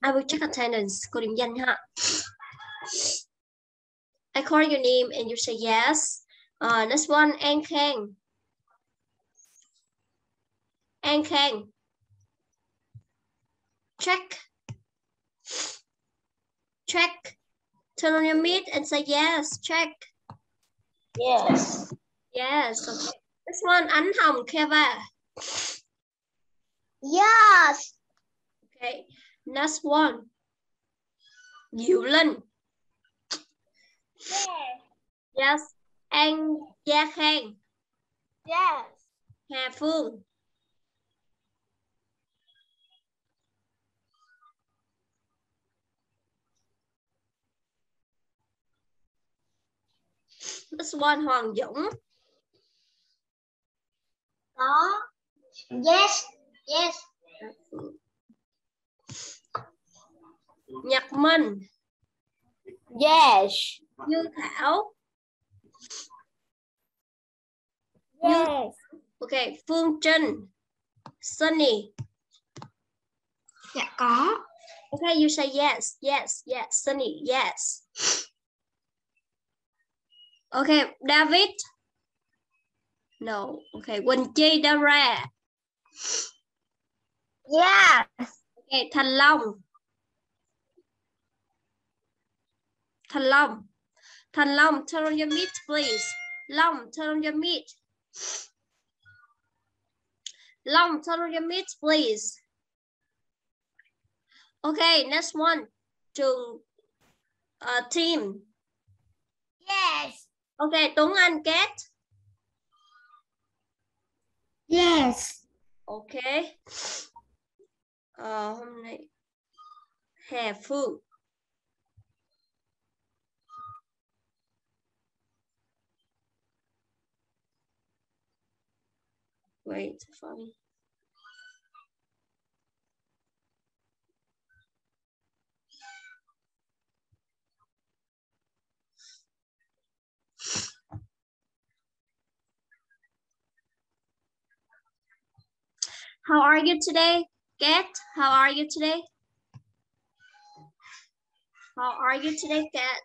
I will check attendance. Cô điểm danh ha. I call your name and you say yes. Next one, An Khang. An Khang. Check. Check. Turn on your mic and say yes. Check. Yes. Yes. Okay. Next one, Ánh Hồng Keva. Yes. Okay. Next one, Diệu Linh. Yes. Yes. An Gia Khang. Yes. Hà Phương. This one, Hoàng Dũng. Có. Yes. Yes. Nhật Minh. Yes. Như Thảo. Yes. Okay. Phương Trinh. Sunny. Dạ có. Okay, you say yes, yes, yes, Sunny, yes. Okay, David. No. Okay, Quỳnh Chi Dara. Yes. Okay, Thành Long. Thành Long. Thành Long, turn on your mic, please. Long, turn on your mic. Long, turn on your mic, please. Okay, next one. Trường team. Yes. Okay, Tuấn Anh Cat. Yes. Okay. Hôm nay Hà Phương. Wait for me. How are you today, Kat? How are you today? How are you today, Kat?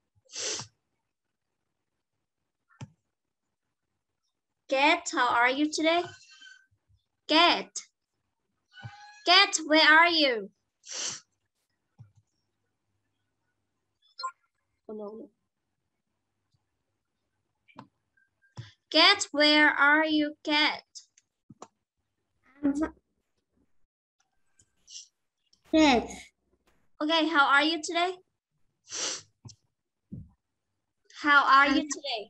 Kat, how are you today? Kat. Kat, where are you? Oh, no. Kat, where are you, Kat? Yes. Okay, how are you today? How are you today?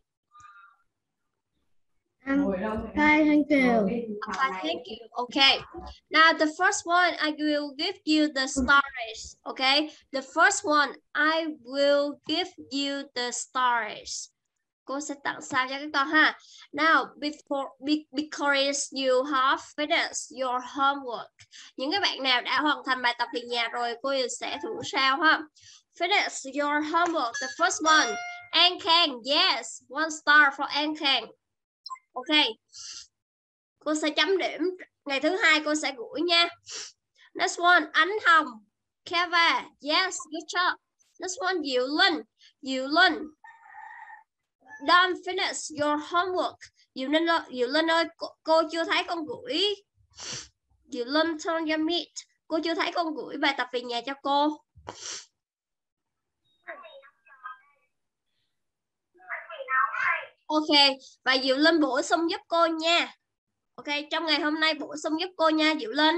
I'm fine, thank you. Okay, thank you. Okay, now the first one, I will give you the stars. Okay, the first one, I will give you the stars. Cô sẽ tặng sao cho các con ha. Now, because you have finished your homework. Những cái bạn nào đã hoàn thành bài tập về nhà rồi, cô sẽ thưởng sao ha. Finish your homework. The first one, An Khang. Yes, 1 star for An Khang. Ok. Cô sẽ chấm điểm. Ngày thứ hai cô sẽ gửi nha. Next one, Ánh Hồng. Keva. Yes, good job. Next one, Diệu Linh. Diệu Linh. Don't finish your homework. Diệu Linh ơi, cô chưa thấy con gửi. Diệu Linh, turn your mic. Cô chưa thấy con gửi bài tập về nhà cho cô. Ok, và Diệu Linh bổ sung giúp cô nha. Ok, trong ngày hôm nay bổ sung giúp cô nha Diệu Linh.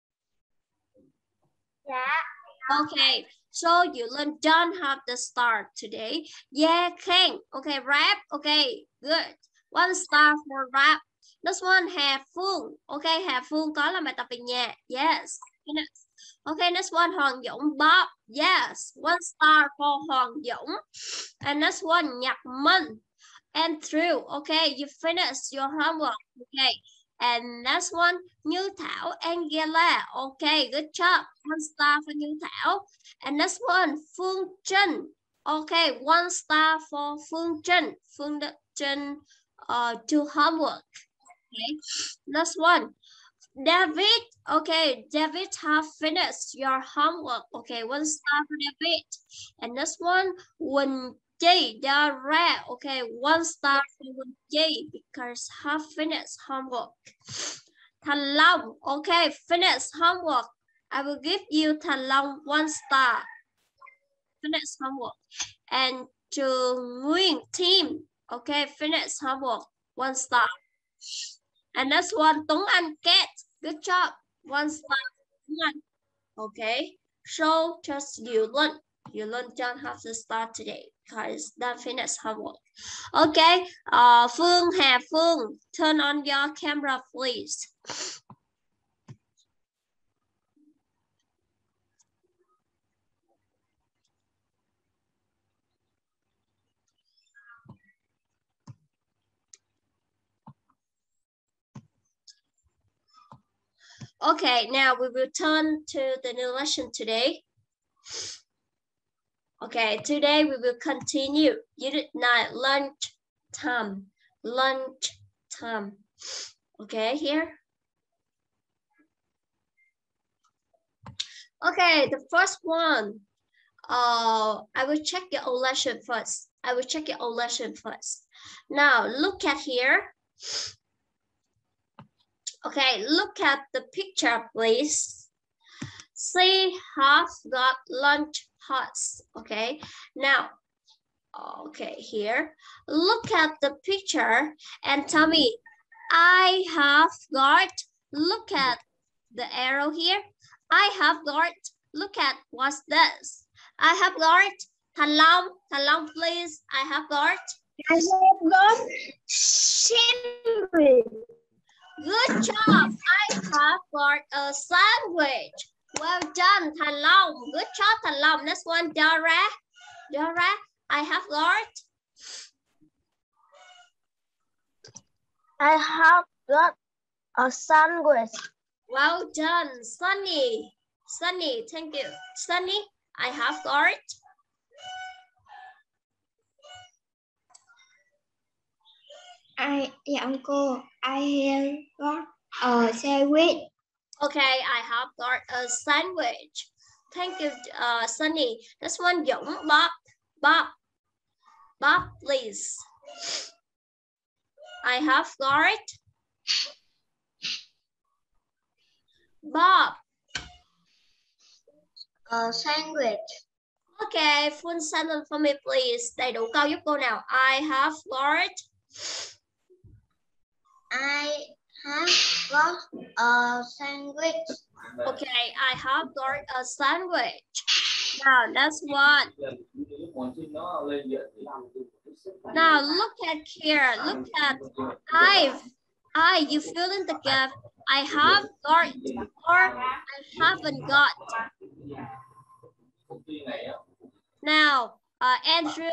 Dạ. Okay, so Diệu Linh don't have the star today. Yeah, Khang. Okay, rap. Okay, good. 1 star for rap. This one, Hà Phương. Okay, Hà Phương có làm bài tập về nhà. Yes. Okay, next one, Hoàng Dũng. Bob. Yes, 1 star for Hoàng Dũng. And next one, Nhật Minh. And through. Okay, you finished your homework. Okay. And next one, Như Thảo, Angela. Okay, good job. 1 star for Như Thảo. And next one, Phương Trinh. Okay, 1 star for Phương Trinh. Phương Trinh, do homework. Okay. Next one, David, okay, David have finished your homework. Okay, 1 star for David. And this one, Quỳnh Chi, Dara, okay, 1 star for Quỳnh Chi because have finished homework. Thành Long, okay, finished homework. I will give you Thành Long 1 star. Finished homework. And Trường Nguyên team, okay, finished homework, 1 star. And that's one, Tuấn Anh Cat. Good job. 1 star. Okay. So just you learn don't have to start today because that finished homework. Okay. Phương Hà Phương, turn on your camera, please. Okay, now we will turn to the new lesson today. Okay, today we will continue Unit 9, lunch time. Lunch time. Okay, here. Okay, the first one. I will check your old lesson first. Now, look at here. Okay, look at the picture, please. She has got lunch hots. Okay, now, okay, here. Look at the picture and tell me, I have got, look at the arrow here. I have got, look at what's this. I have got, Thành Long, please. I have got sandwich. Good job. I have got a sandwich. Well done, Thành Long. Good job, Thành Long. Next one, Dara, I have got a sandwich. Well done, Sunny, thank you. Sunny, I have got I have got a sandwich. Okay, I have got a sandwich. Thank you, Sunny. This one, Dũng, Bob, please. I have got Bob. A sandwich. Okay, full sentence for me, please. Đầy đủ câu giúp cô nào. I have got a sandwich. Okay, I have got a sandwich. Now, that's one. Now, look at here. Look at you fill in the gap. I have got or I haven't got. Now, Andrew.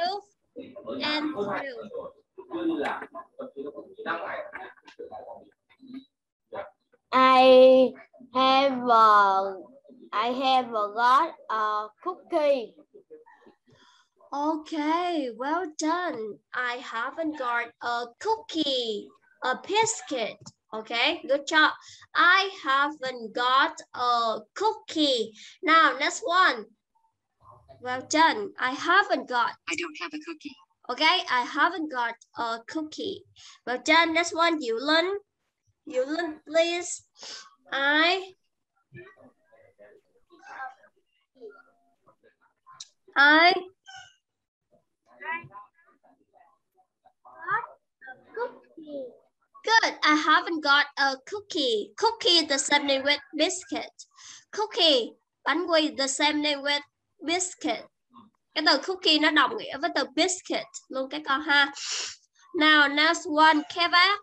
I have got a cookie. Okay, well done. I haven't got a cookie, a biscuit. Okay, good job. I haven't got a cookie. Now, next one. Well done. I don't have a cookie. Okay, I haven't got a cookie. Well done. Next one, Yulin, please. I Good. I haven't got a cookie. Cookie the same name with biscuit. Cookie, bánh quy the same name with biscuit. Cái từ cookie nó đồng nghĩa với từ biscuit luôn cái con ha. Now next one, Keva,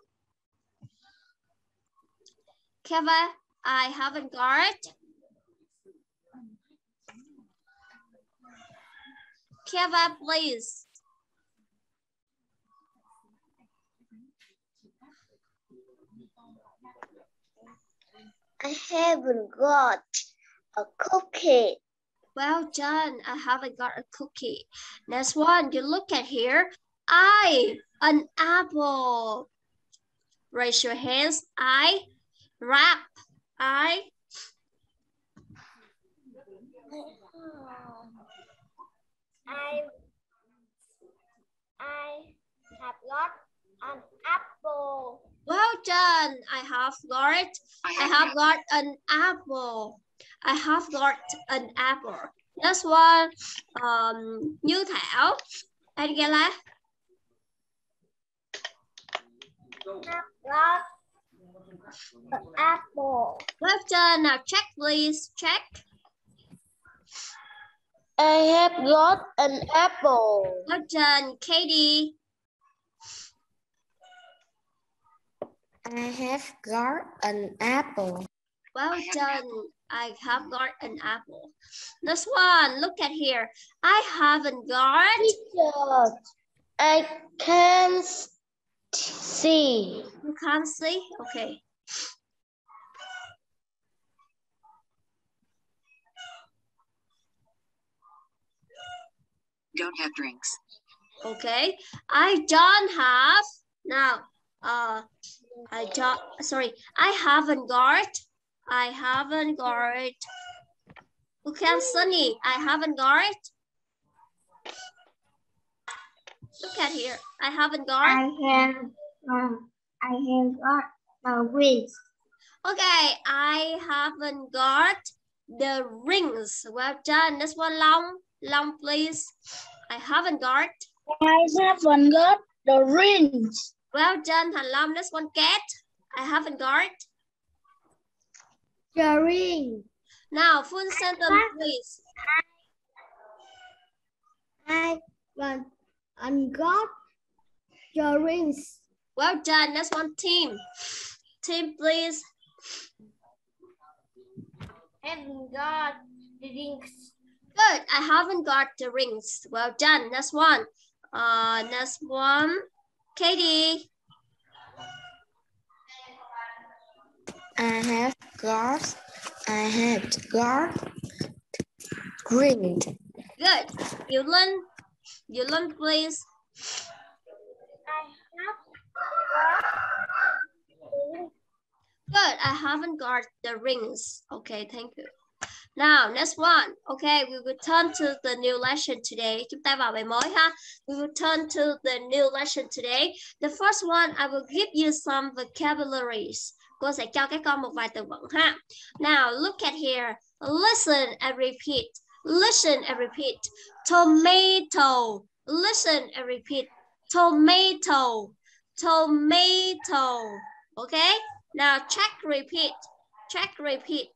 I haven't got. Keva, please. I haven't got a cookie. Well done. I haven't got a cookie. Next one, you look at here. An apple. Raise your hands. I wrap I have got an apple. Well done. I have got an apple. I have got an apple. Next one, Như Thảo. Angela. Have got an apple. Well done. Now check, please. Check. I have got an apple. Well done, Katie. I have got an apple. Well done. I have got an apple. Next one. Look at here. I haven't got. I can't see. You can't see? Okay. Don't have drinks. Okay. I don't have. Now, I haven't got. Okay, Sunny. I haven't got. Look at here. I haven't got. I have got the wings. Okay, I haven't got the rings. Well done. This one, Long, please. I haven't got. I haven't got the rings. Well done, Thành Long. This one, Cat. I haven't got. The ring. Now, full sentence, please. I haven't got the rings. Well done. Next one, Team. Team, please. Haven't got the rings. Good. I haven't got the rings. Well done. Next one. Katie. I have got green. Good. Yulun, please. Good. I haven't got the rings. Okay, thank you. Now, next one. Okay, we will turn to the new lesson today. Chúng ta vào bài mới ha. We will turn to the new lesson today. The first one, I will give you some vocabularies. Cô sẽ cho các con một vài từ vựng ha. Now, look at here. Listen and repeat. Listen and repeat. Tomato. Listen and repeat. Tomato. Tomato. Okay? Now, check, repeat. Check, repeat.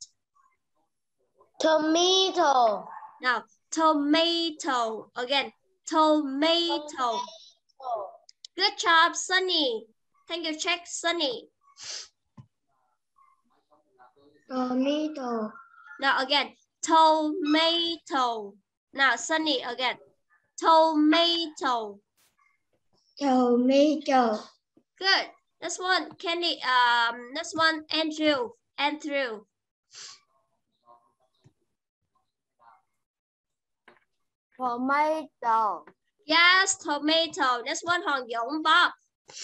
Tomato. Now, tomato. Again, tomato. Good job, Sunny. Thank you, check, Sunny. Tomato. Now, again, tomato. Now, Sunny, again. Tomato. Tomato. Good. Next one, Candy. Next one, Andrew. Andrew. Tomato. Yes, tomato. Next one, Hoàng Dũng. Bob.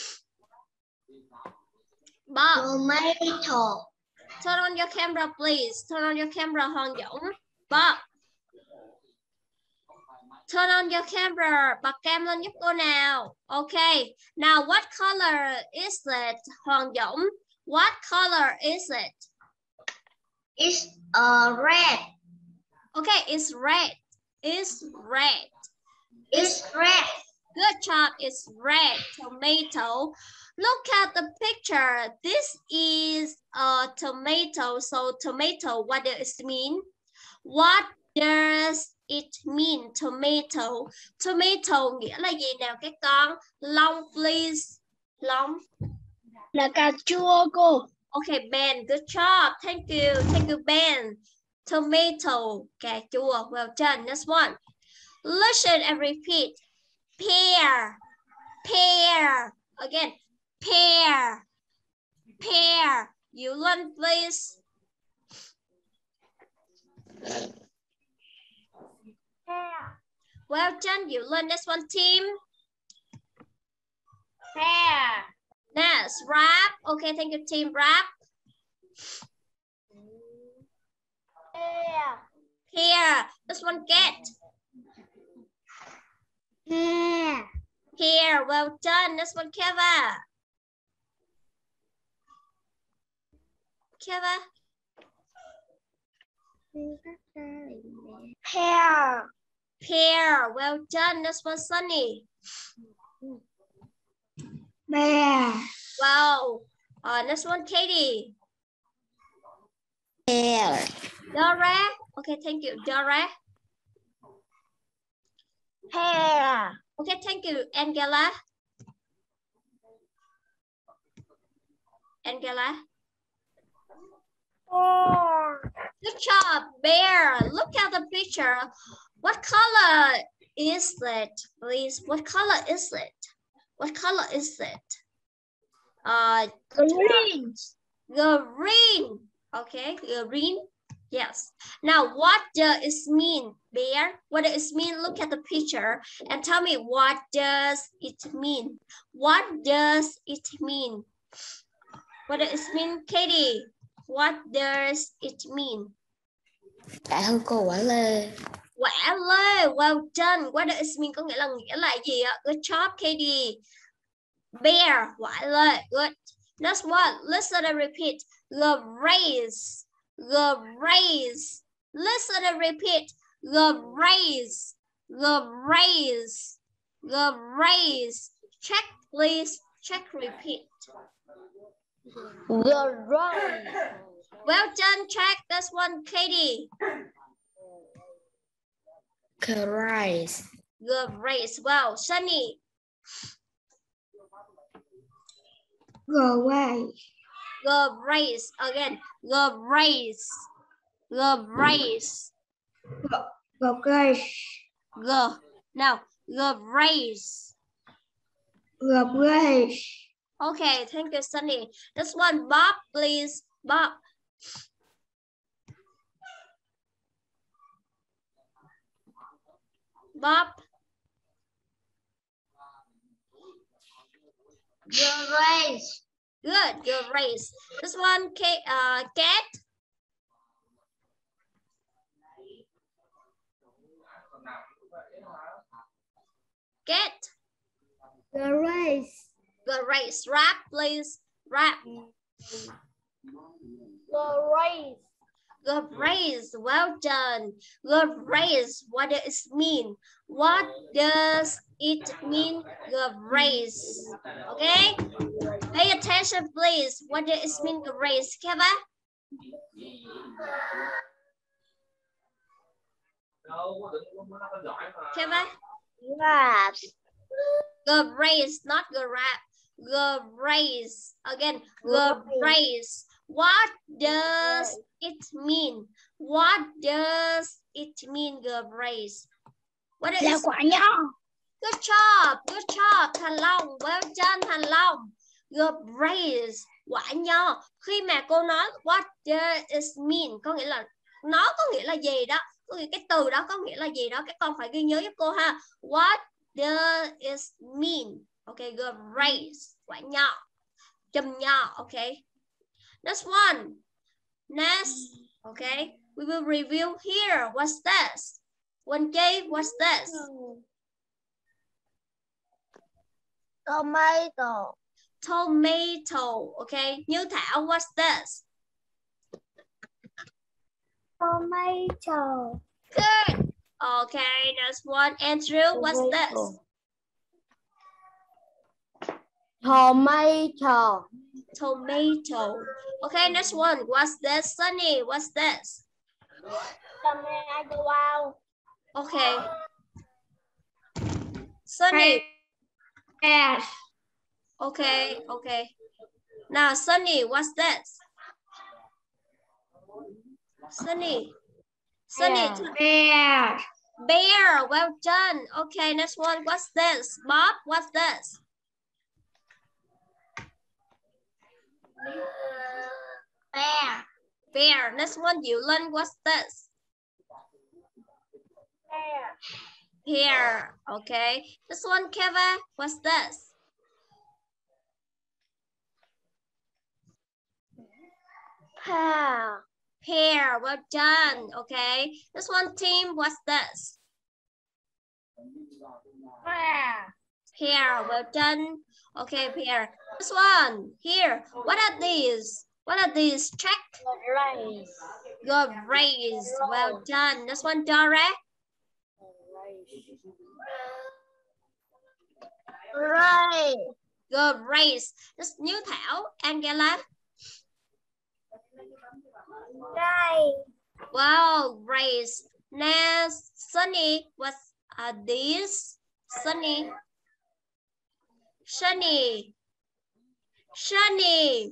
Bob. Tomato. Turn on your camera, please. Turn on your camera, Hoàng Dũng. Bob. Turn on your camera. Bật cam lên giúp cô nào. Okay. Now, what color is it, Hoàng Dũng? What color is it? It's red. Okay, it's red. It's red. It's red. Good job. It's red. Tomato. Look at the picture. This is a tomato. So tomato, what does it mean? What does it mean? Tomato. Tomato nghĩa là gì nào các con? Long, please. Long. Là cà chua cô. Okay, Ben. Good job. Thank you. Thank you, Ben. Tomato. Cà chua. Well done. Next one. Listen and repeat. Pear. Pear. Again. Pear. Pear. You learn, please. Pear. Well done. You learn. Next one, team. Pear. Next, wrap. Okay, thank you, team. Wrap. Here. This one cat. Here. Well done. This one Keva. Keva. Pear. Well done. This one Sunny. Bear. Wow. This one Katie. Bear. Dora. Okay, thank you. Dora. Pear. Okay, thank you. Angela. Angela. Good job, Bear. Look at the picture. What color is it, please? What color is it? What color is it? Green. Green. Okay, green. Yes. Now, what does it mean, Bear? What does it mean? Look at the picture and tell me what does it mean? What does it mean? What does it mean, Katie? What does it mean? Dạ thưa cô quả lê. Quả lê. Well done. What does it mean? Có nghĩa là gì ạ? Good job, Katie. Bear. Quả lê. Good. Next one. Listen and repeat. The race. The race. Listen and repeat. The race. The race. The race. Check, please. Check, repeat. The race. Well done, check. This one, Katie. Race. The race. Wow, Sunny. The race. The race. Again, the race. The race. The race. The. Now, the race. The race. Okay, thank you, Sunny. This one, Bob, please. Bob. Bob. The race. Good, the race. This one, Cat. Cat. The race. The race. Rap, please. Rap. The race. The race. Well done. The race. What does it mean? What does it mean? The race. Okay. Pay attention, please. What does it mean? The race. Keva. Keva. Raps. The race, not the rap. The race. Again, the race. What does it mean? What does it mean, the race? What is Là quả nho. Good job, good job. Thành Long, well done, Thành Long. The race. Quả nho. Khi mà cô nói what does it mean, có nghĩa là nó có nghĩa là gì đó. Có nghĩa cái từ đó có nghĩa là gì đó. Các con phải ghi nhớ giúp cô ha. What does it mean? Okay, the race. Quả nho. Chùm nho. Okay. Next one. Next. Okay. We will review here. What's this? 1K, what's this? Tomato. Tomato. Okay. Như Thảo, what's this? Tomato. Good. Okay. Next one. Andrew, what's this? Tomato. Tomato. Okay. Next one. What's this? Sunny, what's this? Tomato. Okay. Sunny. Yes. Okay. Okay. Now, Sunny, what's this? Sunny. Sunny. Bear. Bear. Well done. Okay. Next one. What's this? Bob, what's this? Bear. Bear. Next one. Yulan, what's this? Bear. Pear. Okay. This one, Keva, what's this? Pear. Pear. Well done. Okay. This one, team. What's this? Pear. Well done. Okay, pear. This one here. What are these? What are these? Check. Good rays. Well done. This one, Dora. Right. Good rays. This Như Thảo. Angela. Right. Wow, rays. Now, Sunny. What are these? Sunny. Sunny. Sunny.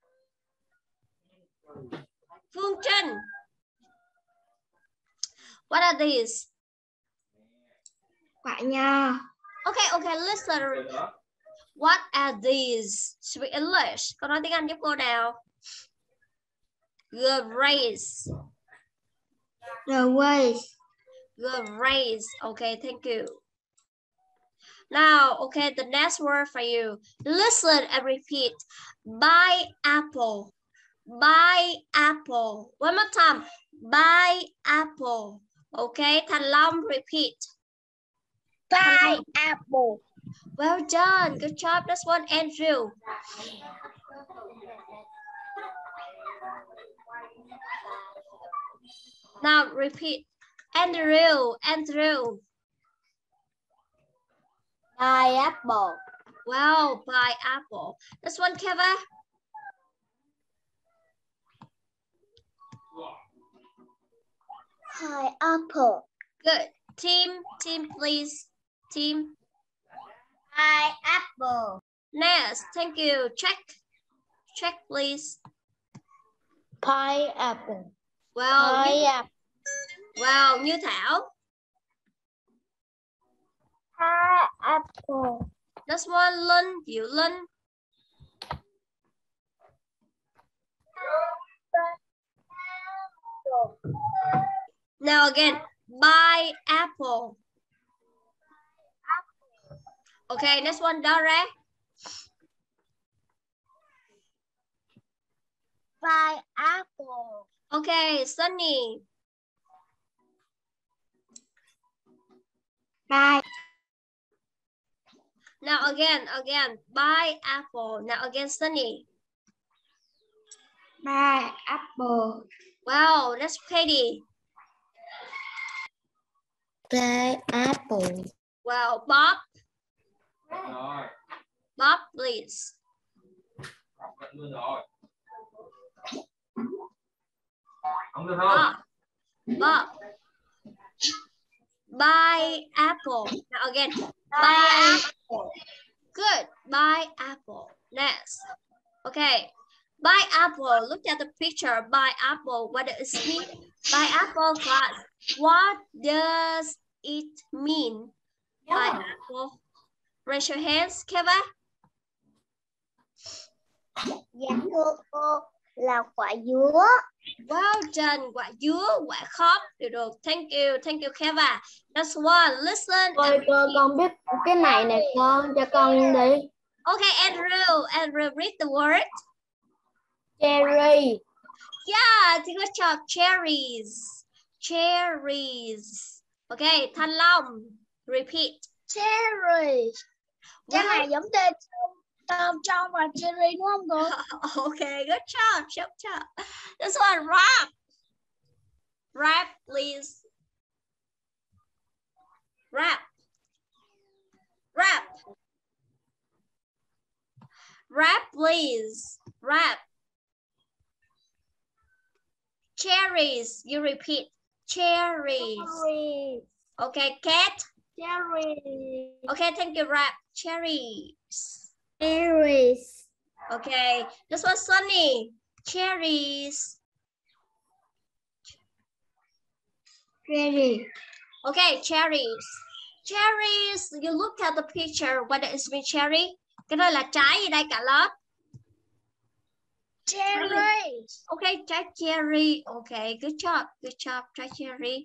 Phương Trinh. What are these? Quả nho. Okay, listen. What are these? Speak English. Con nói tiếng Anh giúp cô nào. Grapes. Grapes. Okay, thank you. Now, okay, the next word for you. Listen and repeat. Buy apple. Buy apple. One more time. Buy apple. Okay, Thành Long, repeat. Buy apple. Well done. Good job. That's one, Andrew. Now repeat. Andrew. Buy apple. Wow, buy apple. This one, Kevin. Buy apple. Good. Team, please. Team. Buy apple. Next, thank you. Check, please. Pineapple. Well, Như Thảo. Pineapple. This one, Linh, Diệu Linh. Now again, buy apple. Okay, next one, Dora. Buy apple. Okay, Sunny. Buy. Now again, buy apple. Now again, Sunny. Buy apple. Wow, that's Katie. Buy apple. Wow, Bob. Bob, please. Bob. Buy apple. Now again, buy apple. Good. Buy apple. Next. Okay. Buy apple. Look at the picture. Buy apple. What does it mean? Buy apple class. What does it mean? Buy apple. Raise your hands, Kevin. Dạ thưa cô, là quả dứa. Well done. Quả dứa, quả khóm. Được. Thank you, Kevin. That's one. Listen. Cô con biết cái này nè con, cho con đi. Okay, Andrew, read the word. Cherry. Yeah, good job. Cherries. Okay, Thanh Long, repeat. Cherry. Cái này giống tên trong và cherry đúng không cô? Okay, good job. This one, rap, please. Rap, please. Rap. Cherries, you repeat. Cherries. Okay, Cat. Cherry. Okay, thank you, Rap. Cherries. Okay, this was Sunny. Cherries. Okay, cherries. You look at the picture. What does it mean, cherry? Cái này là trái gì đây cả lớp? Cherry. Okay, trái cherry. Okay, good job. Trái cherry.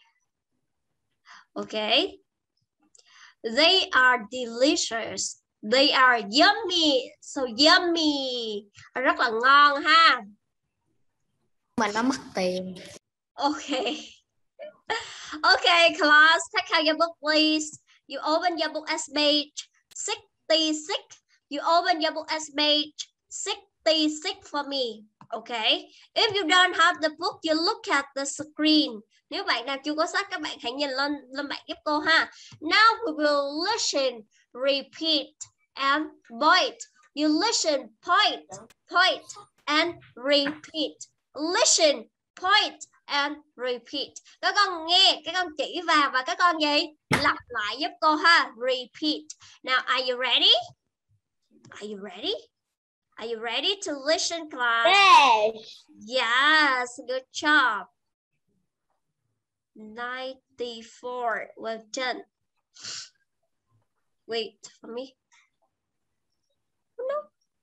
Okay. They are delicious. They are yummy. So yummy. Rất là ngon ha. mà nó mất tiền. Okay. Okay, class, take out your book, please. You open your book as page 66. You open your book as page 66 for me. Okay. If you don't have the book, you look at the screen. Nếu bạn nào chưa có sách, các bạn hãy nhìn lên bảng giúp cô ha. Now we will listen, repeat, and point. You listen, point, and repeat. Listen, point, and repeat. Các con nghe, các con chỉ vào và các con gì? Lặp lại giúp cô ha. Repeat. Now, are you ready? Are you ready? Are you ready to listen, class? Yes. Yes, good job. 94. Well done. Wait for me. No.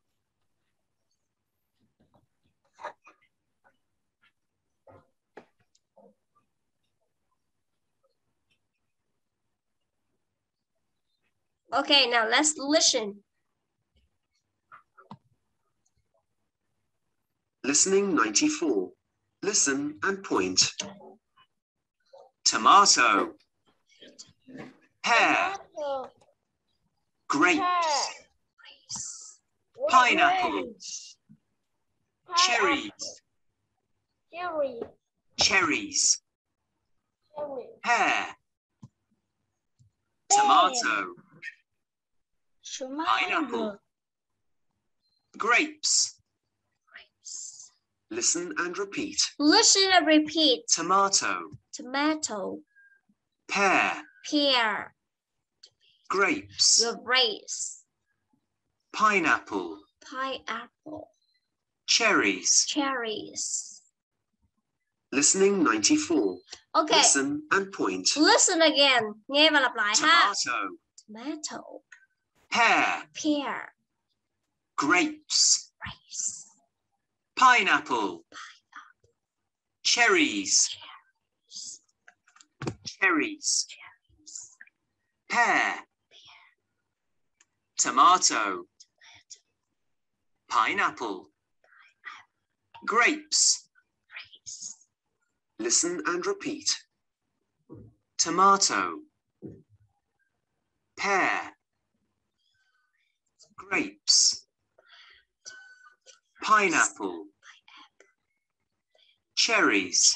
Okay, now let's listen. Listening 94. Listen and point. Tomato. Pear. Grapes. Pineapple. Cherries. Cherries. Pear. Tomato. Pineapple. Grapes. Listen and repeat. Listen and repeat. Tomato. Tomato. Pear. Pear. Grapes. Grapes. Pineapple. Pineapple. Cherries. Cherries. Listening 94. Okay. Listen and point. Listen again. Nghe và lặp lại ha. Tomato. Tomato. Pear. Pear. Grapes. Grapes. Pineapple. Cherries. Cherries. Pear. Tomato. Pineapple. Grapes. Listen and repeat. Tomato. Pear. Grapes. Pineapple. Cherries.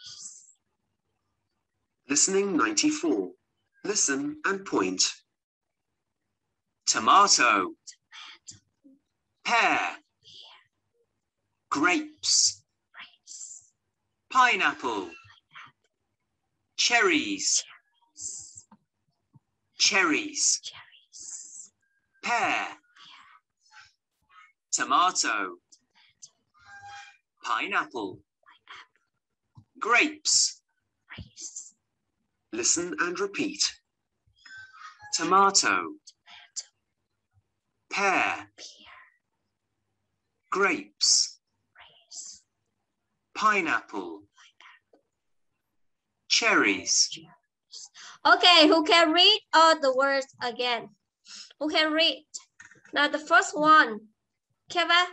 Listening 94. Listen and point. Tomato. Pear. Grapes. Pineapple. Cherries. Cherries. Pear. Tomato. Pineapple. Grapes. Listen and repeat. Tomato. Pear. Grapes. Pineapple. Cherries. Okay, who can read all the words again? Who can read? Now the first one. Keva.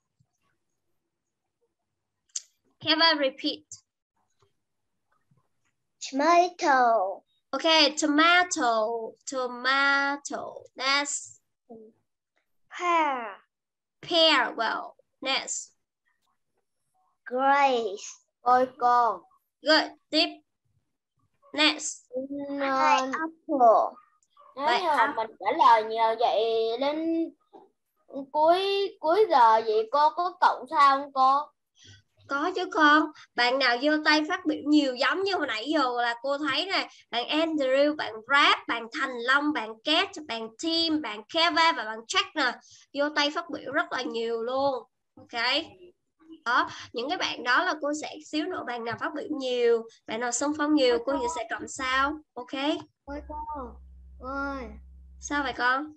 Keva, repeat. Tomato. Okay, tomato. Tomato. Next. Pear. Pear. Well, next. Grapes. Ôi con. Good. Tiếp. Next. Pineapple. Nếu mà mình trả lời nhiều vậy đến cuối giờ vậy cô có cộng sao không cô? Có chứ con. Bạn nào giơ tay phát biểu nhiều giống như hồi nãy giờ là cô thấy nè. Bạn Andrew, bạn Rap, bạn Thành Long, bạn Kat, bạn Tim, bạn Keva và bạn Jack nè. Giơ tay phát biểu rất là nhiều luôn. Ok. Đó, những cái bạn đó là cô sẽ xíu nữa bạn nào phát biểu nhiều, bạn nào xung phong nhiều cô sẽ cộng sao. Ok. Ôi con ơi, Sao vậy con?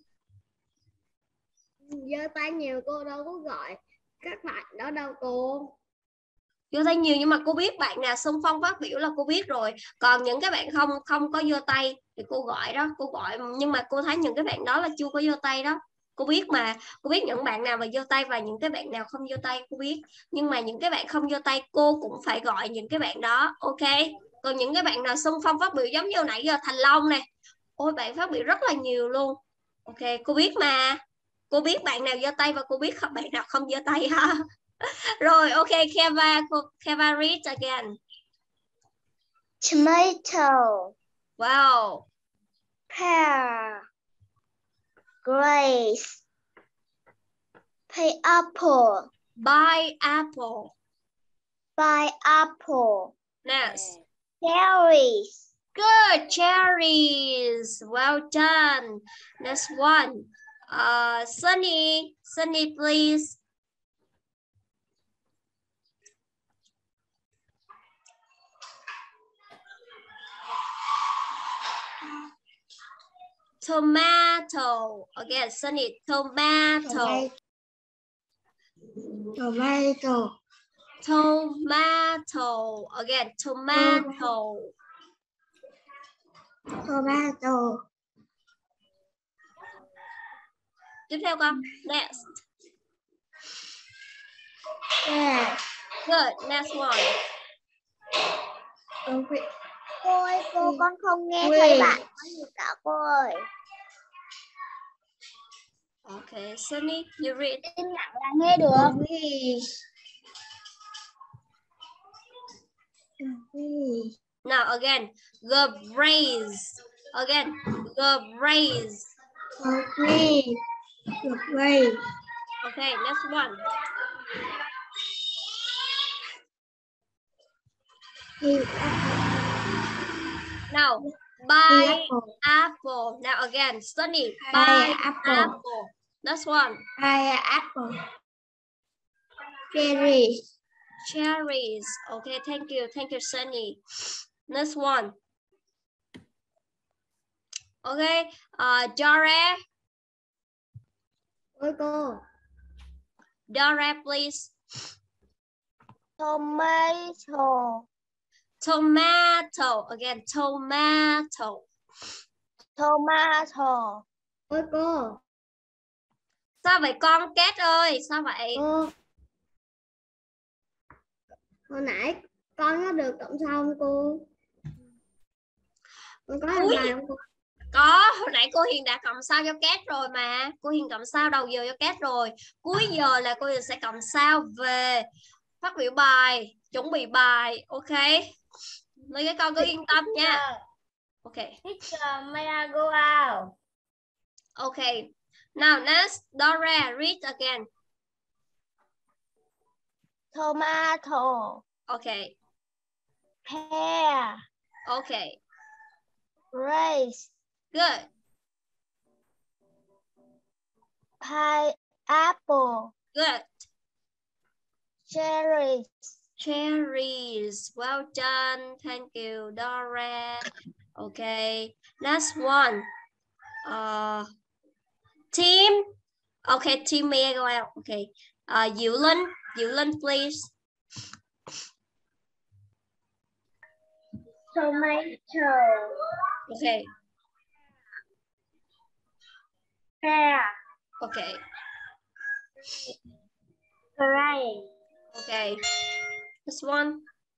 giơ tay nhiều cô đâu có gọi các bạn đó đâu cô. Giơ tay nhiều nhưng mà cô biết bạn nào xung phong phát biểu là cô biết rồi. Còn những cái bạn không có giơ tay thì cô gọi đó, cô gọi nhưng mà cô thấy những cái bạn đó là chưa có giơ tay đó. Cô biết mà, cô biết những bạn nào mà giơ tay và những cái bạn nào không giơ tay, cô biết. Nhưng mà những cái bạn không giơ tay cô cũng phải gọi những cái bạn đó, ok? Còn những cái bạn nào xung phong phát biểu giống như nãy giờ Thành Long này, ôi bạn phát biểu rất là nhiều luôn. Ok, cô biết mà. Cô biết bạn nào giơ tay và cô biết không bạn nào không giơ tay ha. Rồi, ok, Keva read again. Tomato, Wow. pear, grapes, pineapple, Pineapple. pineapple, Next. cherries, Good, cherries. Well done. Next one. Sunny, please. Tomato. Again, Sunny, tomato. tomato, Tomato. Again, tomato. tomato, Tiếp theo con. Next. pear. Good. Next one. Cô ơi, con không nghe thấy bạn nói gì cả cô ơi. Okay, Sunny, you read. Im lặng là nghe được. Now again, grapes. Again, grapes. Okay, next one. Now, apple. Now again, Sunny, apple. Next one. Apple. Cherries. Cherries. Okay, thank you, Sunny. Next one. Okay, Dora. Ôi cô. Dora, please. Tomato. Tomato. Again, tomato. Tomato. Ôi cô. Sao vậy con Kết ơi? Sao vậy? Cô. Hồi nãy con có được cộng sao không cô? Con có làm bài không cô? Có, hồi nãy cô Hiền đã cộng sao cho Kết rồi mà. Cô Hiền cộng sao đầu giờ cho Kết rồi. Cuối giờ là cô Hiền sẽ cộng sao về phát biểu bài, chuẩn bị bài, ok? Mấy cái con cứ yên tâm nha. Ok. Teacher, may I go out? Okay. Now next, Dora, read again. Tomato. Okay. Pear. Okay. Grapes. Good. Pineapple. Good. Cherries. Cherries. Well done. Thank you, Dora. Okay. Next one. Team. Okay, team, may I go out? Okay. Yulin, please. Tomato. Okay. Pear. Okay. Grapes. Okay. This one.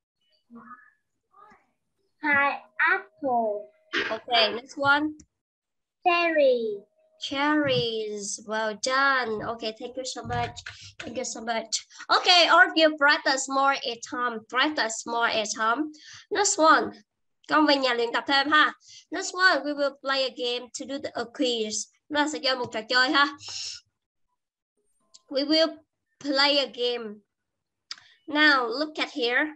Pineapple. Okay. Next one. Cherry. Cherries. Well done. Okay, thank you so much. Thank you so much. Okay, all of you practice more at home. Practice more at home. Next one. Con về nhà luyện tập thêm ha. Next one, we will play a game to do a quiz. Chúng ta sẽ chơi một trò chơi ha. We will play a game. Now, look at here.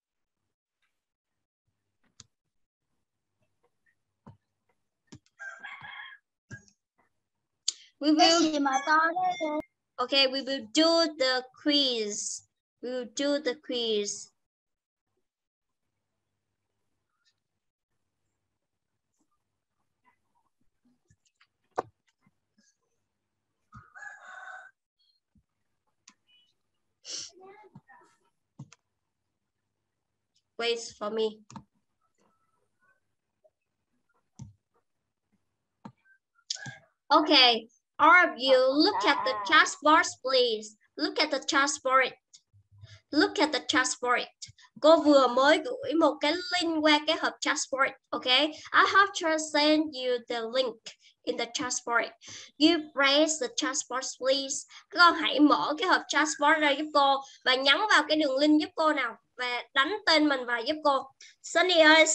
We will. Okay, we will do the quiz. We will do the quiz. Wait for me. Okay, All of you, look at the chatbot, please. Look at the chatbot. Look at the chatbot. Cô vừa mới gửi một cái link qua cái hộp chatbot. Okay, I have just sent you the link in the chatbot. You press the chatbot, please. Các con hãy mở cái hộp chatbot ra giúp cô và nhấn vào cái đường link giúp cô nào và đánh tên mình vào giúp cô. Sunny ơi,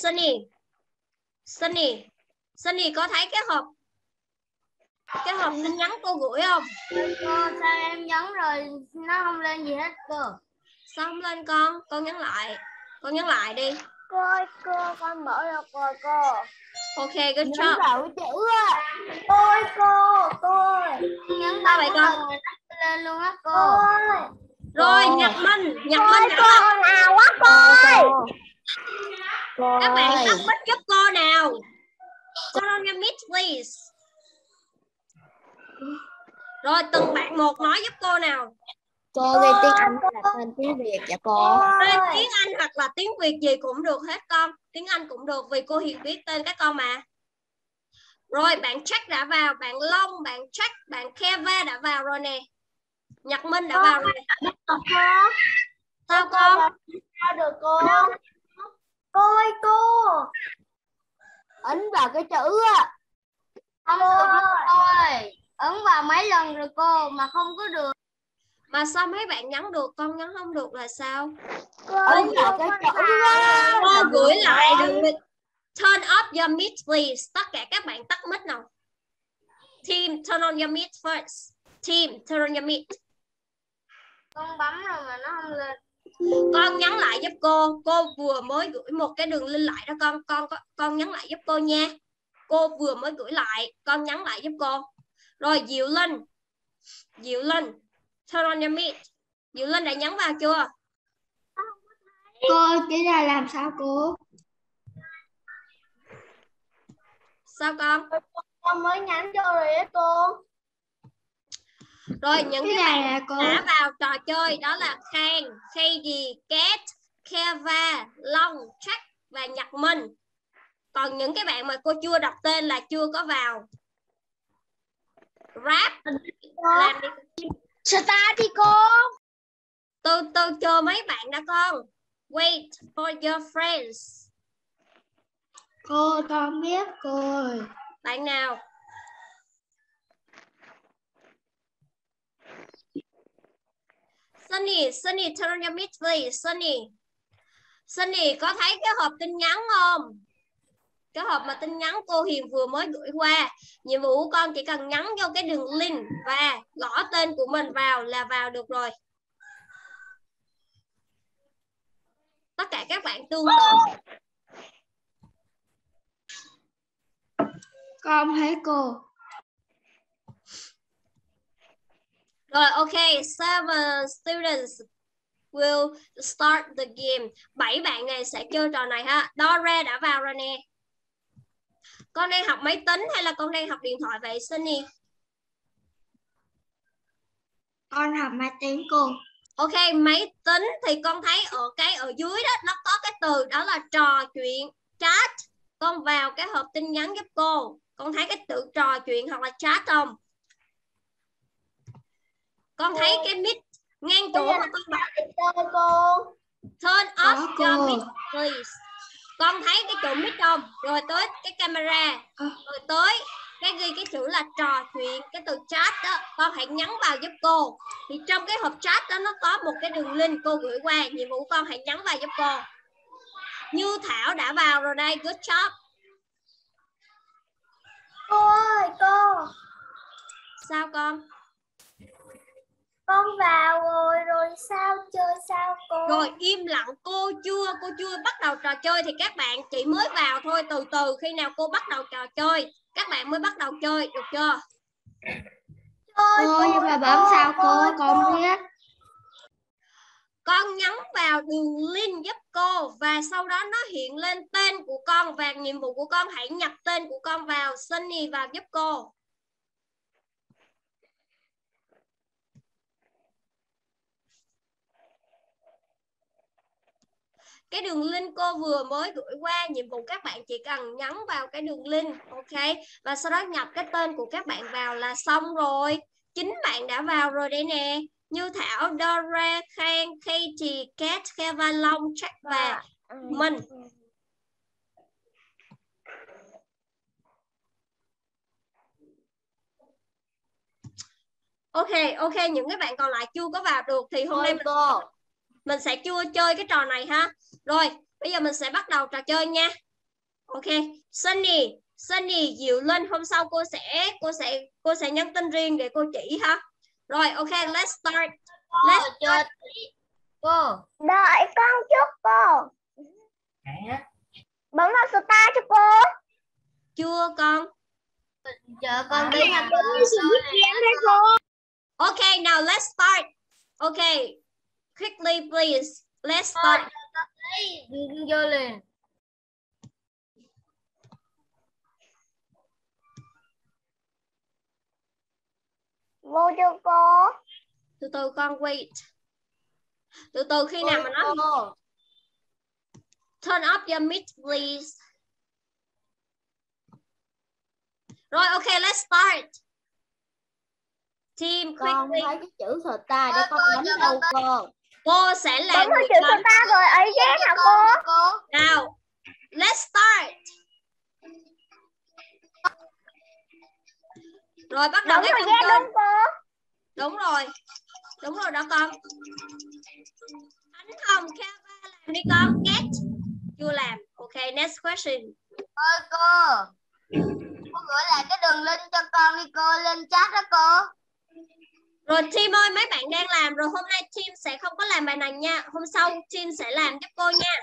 Sunny có thấy cái hộp tin nhắn cô gửi không? Cô sao em nhấn rồi nó không lên gì hết cô? Sao không lên con? Con nhấn lại đi. Cô ơi, con mở được rồi cô. Ok, good Nhấn job. vào chữ á. Cô ơi. Nhấn Sao vậy con? rồi nó lên luôn á cô. Rồi, Nhật Minh Cô nào? nào quá cô. Các bạn tắt mic giúp cô nào. Turn on your mic, please. Rồi, từng bạn một nói giúp cô nào. Cô ghi tiếng Anh là tên tiếng Việt dạ cô. Tên tiếng Anh hoặc là tiếng Việt gì cũng được hết con. Tiếng Anh cũng được vì cô Hiền biết tên các con mà. Rồi, bạn Jack đã vào, bạn Long, bạn Jack, bạn Keva đã vào rồi nè. Nhật Minh đã vào rồi. Sao con? Sao được cô? Cô ơi cô. Ấn vào cái chữ á. Không được cô ơi. Ấn vào mấy lần rồi cô mà không có được. Mà sao mấy bạn nhắn được, con nhắn không được là sao? Ấn vào cái chữ á. Cô gửi lại đừng. Turn off your mic, please. Tất cả các bạn tắt mic nào. Team, turn on your mic first. Team, turn on your mic. Con bấm rồi mà nó không lên. Con nhắn lại giúp cô. Cô vừa mới gửi một cái đường link lại đó con nhắn lại giúp cô nha. Cô vừa mới gửi lại, con nhắn lại giúp cô. Rồi Diệu Linh, turn on your mic. Diệu Linh đã nhắn vào chưa? Cô chỉ là làm sao cô? Sao con? Con mới nhắn cho rồi đấy cô. Rồi những cái bạn cô. đã vào trò chơi đó là Khang, Khady, Cat, Keva, Long, Jack và Nhật Minh. Còn những cái bạn mà cô chưa đọc tên là chưa có vào. Rap làm đi. Start đi cô. Từ từ chờ mấy bạn đã con. Wait for your friends. Cô con biết cô. Bạn nào? Sunny, turn on your mic please. Sunny có thấy cái hộp tin nhắn không? Cái hộp mà tin nhắn cô Hiền vừa mới gửi qua. Nhiệm vụ của con chỉ cần nhấn vô cái đường link và gõ tên của mình vào là vào được rồi. Tất cả các bạn tương tự. Con thấy cô. Rồi ok, 7 students will start the game. 7 bạn này sẽ chơi trò này ha. Dora đã vào rồi nè. Con đang học máy tính hay là con đang học điện thoại vậy Sunny? Con học máy tính cô. Ok, máy tính thì con thấy ở dưới đó nó có cái từ đó là trò chuyện, chat. Con vào cái hộp tin nhắn giúp cô. Con thấy cái từ trò chuyện hoặc là chat không? Con thấy cái mic ngang chỗ mà con bật. Cô. Turn off your mic please. Con thấy cái chỗ mic không? Rồi tới cái camera. Rồi tới cái ghi cái chữ là trò chuyện, cái từ chat đó, con hãy nhấn vào giúp cô. Thì trong cái hộp chat đó nó có một cái đường link cô gửi qua, nhiệm vụ con hãy nhấn vào giúp cô. Như Thảo đã vào rồi đây, good job. Cô ơi cô. Sao con? Con vào rồi sao chơi sao cô? Rồi im lặng, cô chưa bắt đầu trò chơi thì các bạn chỉ mới vào thôi, từ từ khi nào cô bắt đầu trò chơi các bạn mới bắt đầu chơi, được chưa? Cô nhưng mà bấm sao cô? Con biết. Con nhấn vào đường link giúp cô và sau đó nó hiện lên tên của con và nhiệm vụ của con hãy nhập tên của con vào. Sunny vào giúp cô. cái đường link cô vừa mới gửi qua. Nhiệm vụ các bạn chỉ cần nhấn vào cái đường link, ok, và sau đó nhập cái tên của các bạn vào là xong rồi. Chính bạn đã vào rồi đây nè. Như Thảo, Dora, Khang, Katie, Kat, Keva, Long, Jack và mình. Ok, những cái bạn còn lại chưa có vào được thì hôm nay mình sẽ chưa chơi cái trò này ha. Rồi, bây giờ mình sẽ bắt đầu trò chơi nha. Ok, Sunny, Diệu Linh, hôm sau cô sẽ nhắn tin riêng để cô chỉ ha. Rồi, ok, let's start. Cô. Đợi con chút cô. Bấm vào start cho cô. Chưa con. Chờ con đi nha cô. Ok, now let's start. Ok, quickly please. Let's start. Vô liền. Vô cho cô. Từ từ con wait. Từ từ khi nào mà nó turn up your mic please. Rồi, ok, let's start. Team quickly. Con thấy cái chữ start để con bấm đâu cô? Cô sẽ là bấm vào người chữ start rồi ấy ghét hả cô? Nào, let's start. Rồi bắt đầu cái câu chơi. Đúng cô. Đúng rồi đó con. Ánh Hồng, Keva làm đi con. Get. Chưa làm. Ok, next question. Cô gửi lại cái đường link cho con đi cô, lên chat đó cô. Rồi Team ơi, mấy bạn đang làm rồi, hôm nay Team sẽ không có làm bài này nha. Hôm sau Team sẽ làm giúp cô nha.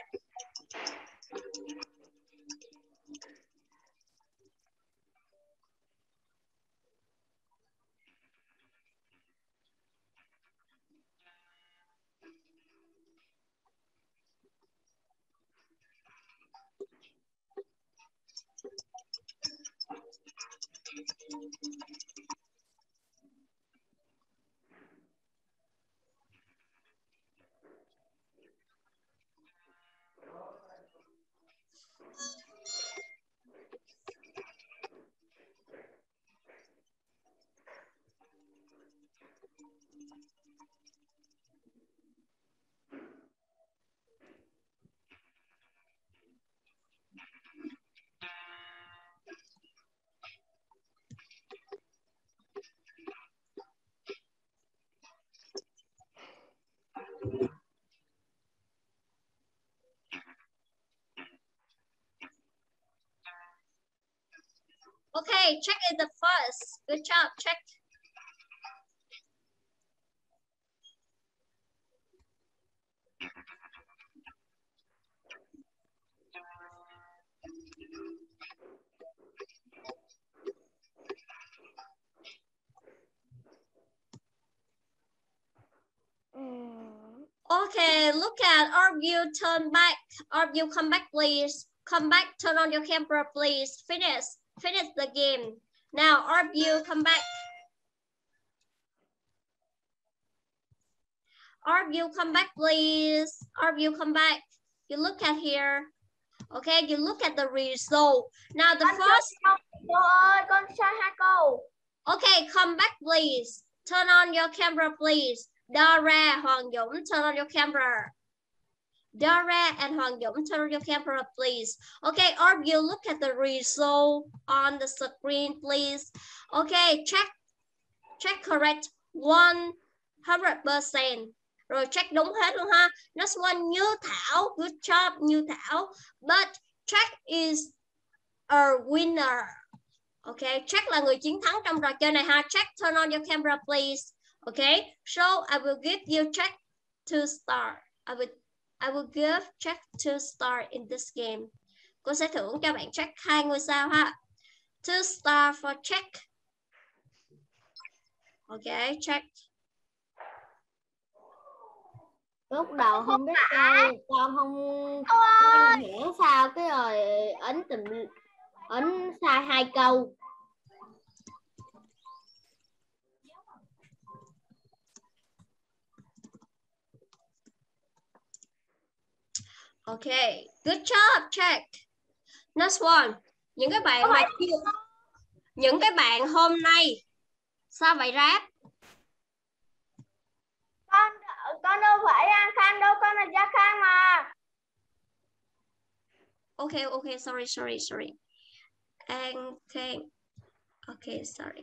Okay, check is the first. Good job, check. Okay, look at Arview, turn back. Arview, come back, please. Come back, turn on your camera, please. Finish the game. Now, Arview, come back. Arview, come back, please. Arview, come back. You look at here. Okay, you look at the result. Now, the first... Cô ơi, con sai hai câu. Okay, come back, please. Turn on your camera, please. Dora, Hoàng Dũng, turn on your camera. Dora and Hoàng Dũng, turn on your camera, please. Okay, or you look at the result on the screen, please. Okay, check correct 100%. Rồi check đúng hết luôn ha. Next one, Như Thảo, good job, Như Thảo. But check is a winner. Okay, check là người chiến thắng trong trò chơi này ha. Check, turn on your camera, please. Okay, so I will give you check to start. I will give check to start in this game. Cô sẽ thưởng cho bạn check 2 ngôi sao ha. 2 star for check. Okay, check. Lúc đầu không biết chơi, con không hiểu sao cái rồi ấn sai 2 câu. Okay, good job, check. Next one. Những cái bạn mà chưa, những cái bạn hôm nay sao vậy Rap? Con đâu phải An Khang đâu, con là Gia Khang mà. Okay, sorry. Okay, sorry.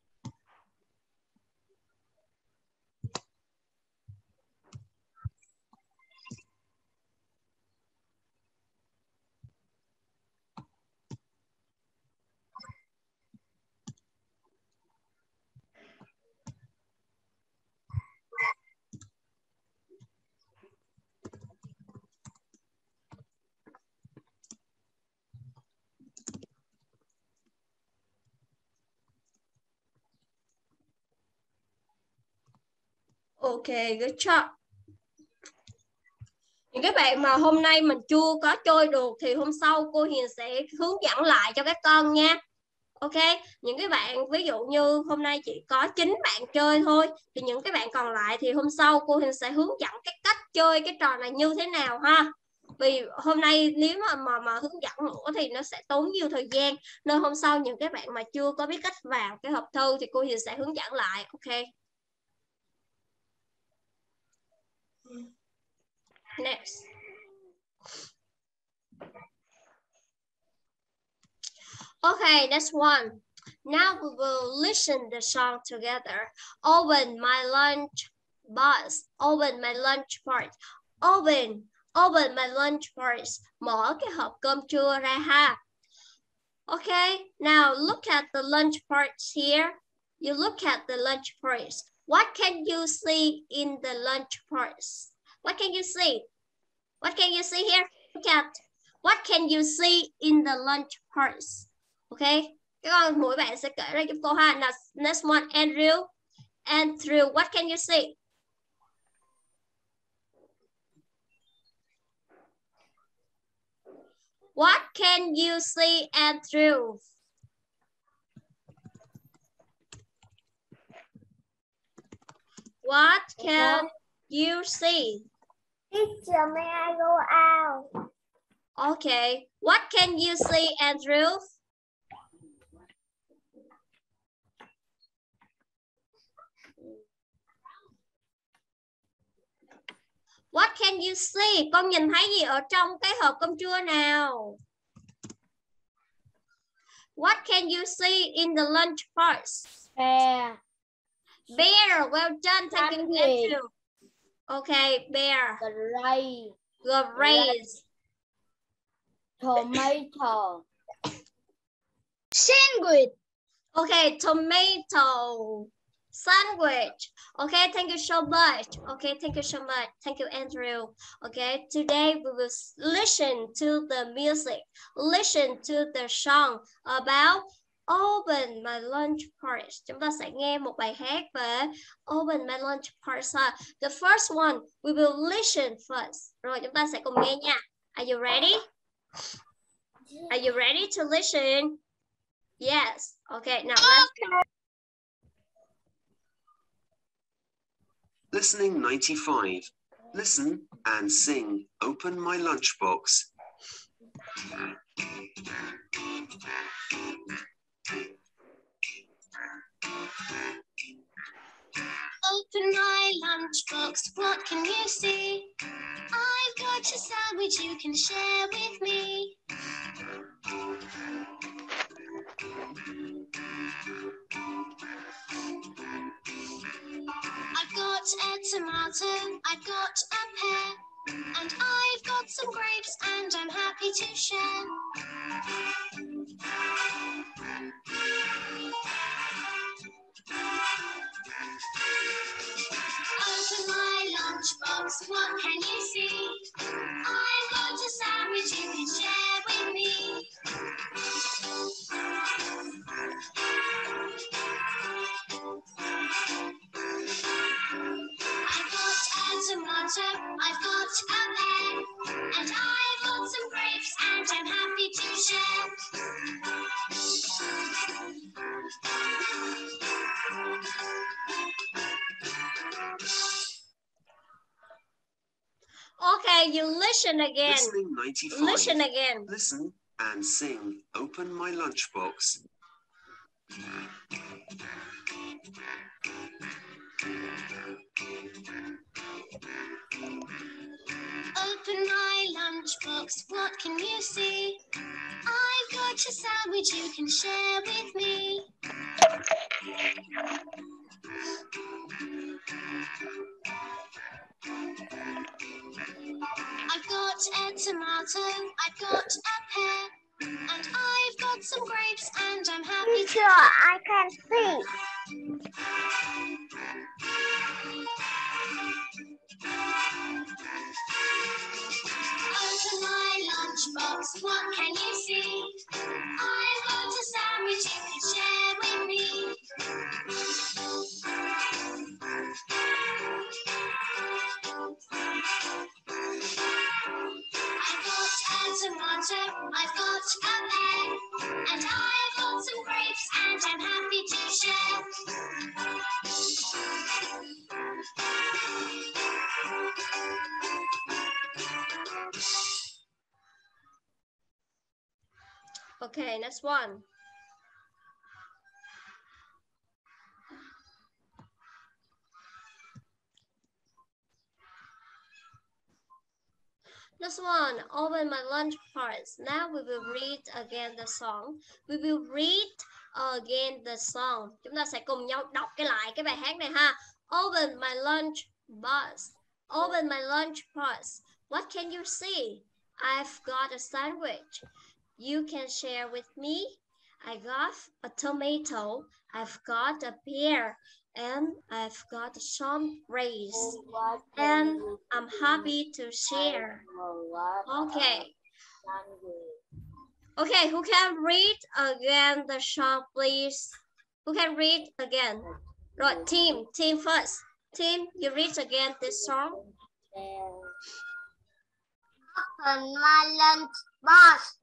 Okay, good job. Những cái bạn mà hôm nay mình chưa có chơi được thì hôm sau cô Hiền sẽ hướng dẫn lại cho các con nha. Ok, những cái bạn ví dụ như hôm nay chỉ có 9 bạn chơi thôi thì những cái bạn còn lại thì hôm sau cô Hiền sẽ hướng dẫn cái cách chơi cái trò này như thế nào ha. Vì hôm nay nếu mà hướng dẫn nữa thì nó sẽ tốn nhiều thời gian, nên hôm sau những cái bạn mà chưa có biết cách vào cái hộp thư thì cô Hiền sẽ hướng dẫn lại. Ok. Next. Okay, next one. Now we will listen the song together. Open my lunch box. Open my lunch box. Open my lunch box. Mở cái hộp cơm trưa ra ha. Okay, now look at the lunch box here. You look at the lunch box. What can you see in the lunch box? What can you see? What can you see here? Look at. What can you see in the lunch box? Okay, các con mỗi bạn sẽ kể ra giúp cô ha. Now, next one, Andrew. Andrew, what can you see? What can you see, Andrew? What can you see? Teacher, may I go out? Okay, what can you see, Andrew? What can you see? Con nhìn thấy gì ở trong cái hộp cơm trưa nào? What can you see in the lunch box? Bear. Bear, well done. Thank you, Andrew. Okay, bear. Grapes. Tomato. Sandwich. Okay, tomato. Sandwich. Okay, thank you so much. Okay, thank you so much. Thank you, Andrew. Okay, today we will listen to the music, listen to the song about Open My Lunch Box. Chúng ta sẽ nghe một bài hát về Open My Lunch Box. The first one, we will listen first. Rồi chúng ta sẽ cùng nghe nha. Are you ready? Are you ready to listen? Yes. Okay, now let's go. Listening 95. Listen and sing. Open my lunchbox. Open my lunchbox, what can you see? I've got a sandwich you can share with me. I've got a tomato, I've got a pear, and I've got some grapes, and I'm happy to share. Open my lunchbox, what can you see? I've got a sandwich you can share with me. I've got a tomato, I've got a pear, and I've got some grapes, and I'm happy Okay, you listen again. Listening 95. Listen again. Listen and sing. Open my lunchbox. Open my lunchbox, what can you see? I've got a sandwich you can share with me. I've got a tomato, I've got a pear, and I've got some grapes, and I'm happy to... Teacher, I can see. Open my lunchbox, what can you see? I've got a sandwich you can share with me. I've got a tomato, I've got a pear, and I've got some grapes, and I'm happy to share. Okay, next one. Next one, open my lunch box. Now we will read again the song. We will read again the song. Chúng ta sẽ cùng nhau đọc lại cái bài hát này ha. Open my lunch box. Open my lunch box. What can you see? I've got a sandwich you can share with me. I got a tomato. I've got a pear. And I've got some grapes. And I'm happy to share. Okay. Okay, who can read again the song, please? Who can read again? Right, team first. Team, you read again this song. Open my lunch box.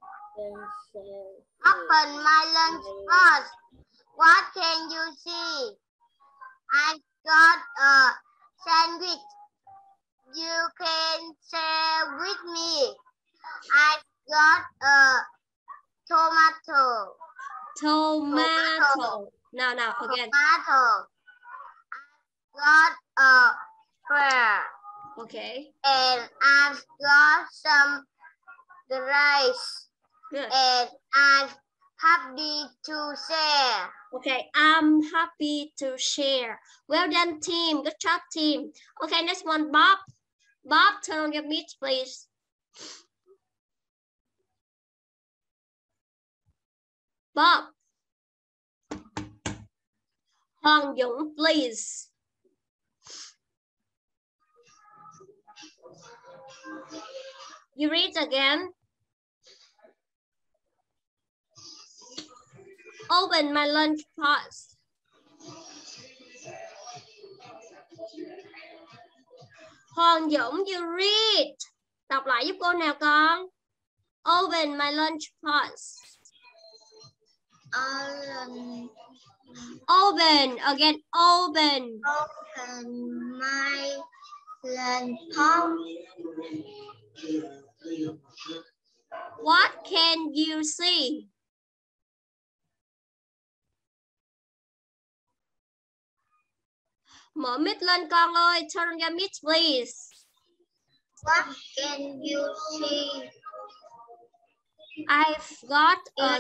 Open my lunch box. What can you see? I've got a sandwich you can share with me. I've got a tomato. Tomato. Now, again. Tomato. I've got a pear. Okay. And I've got some rice. Good. And I'm happy to share. Okay, I'm happy to share. Well done, team. Good job, team. Okay, next one, Bob. Bob, turn on your mic, please. Bob. Hoàng Dũng, please. You read again. Open my lunch box. Hoàng Dũng, you read. Đọc lại giúp cô nào con. Open my lunch box. Open again. Open. Open my lunch box. What can you see? Mở mic lên con ơi. Turn on your mic, please. What can you see? I've got a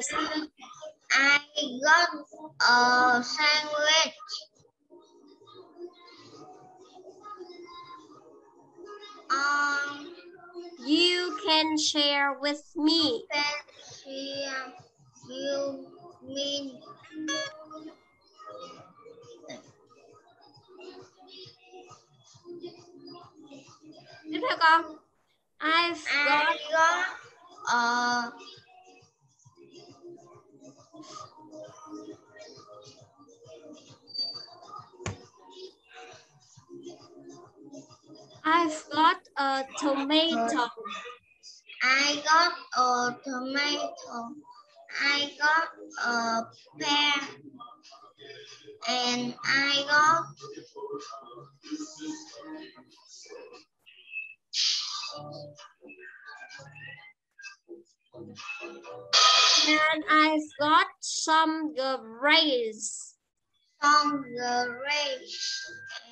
sandwich. You can share with me. Tiếp theo con. I've got a tomato. I got a tomato. I got a pear. And I got the race. On the race.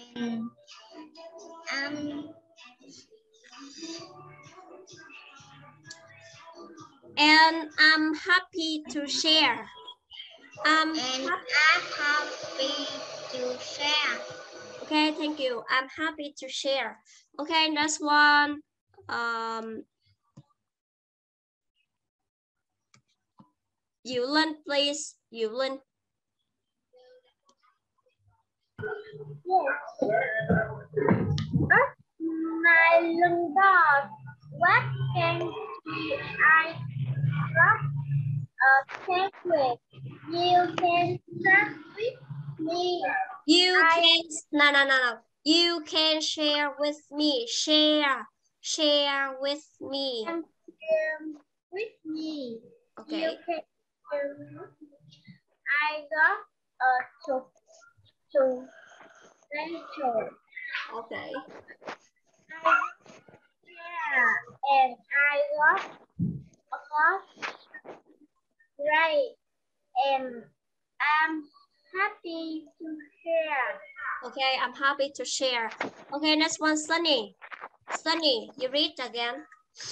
And I'm happy to share. I'm happy to share. Okay, thank you. I'm happy to share. Okay, next one. Yulen, please. Yulen. My London, what can I drop a secret? You can start with me. You can no. You can share with me. Share with me. With me. Okay. You can share with me. I got a Rachel. Okay. And I got right, and I'm happy to share. Okay, I'm happy to share. Okay, next one, Sunny. Sunny, you read again.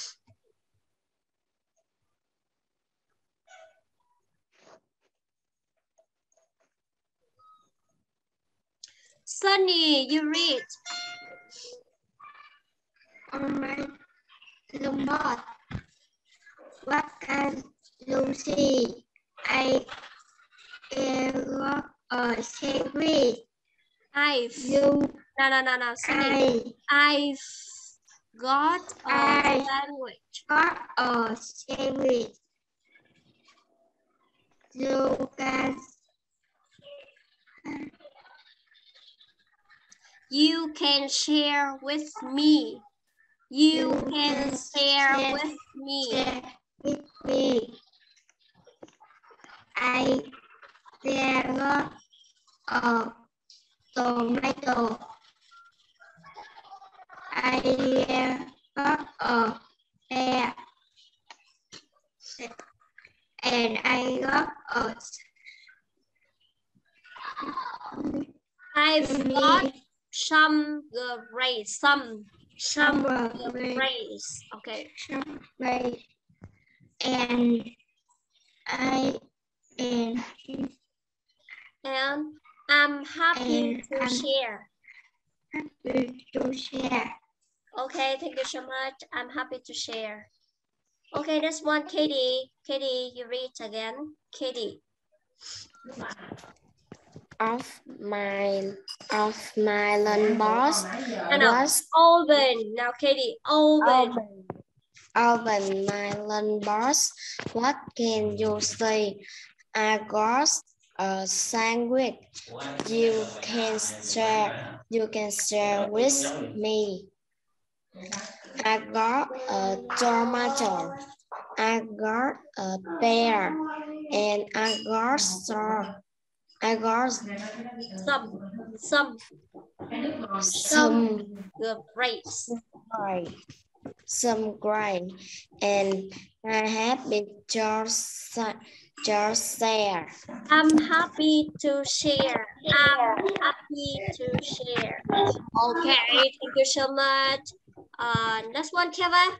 Sunny, you read. On my longboard, what can you see? I got a sandwich. No, Sunny. I've got a sandwich. Got a sandwich. You can share with me. You can share with me. I got a tomato. I got a pear. And I got a I've got some grapes. Some grapes. Okay. Right. And I'm happy to share. Okay, thank you so much. I'm happy to share. Okay, next one, Katie. Katie, you read again. Katie. Of my lunch box was open. Now, Katie, open. Open my lunch box. What can you say? I got a sandwich. You can share with me. I got a tomato. I got a pear, and I got some grapes. Some grain, and I have been just share. I'm happy to share. I'm happy to share. Okay, thank you so much. Next one, Kevin.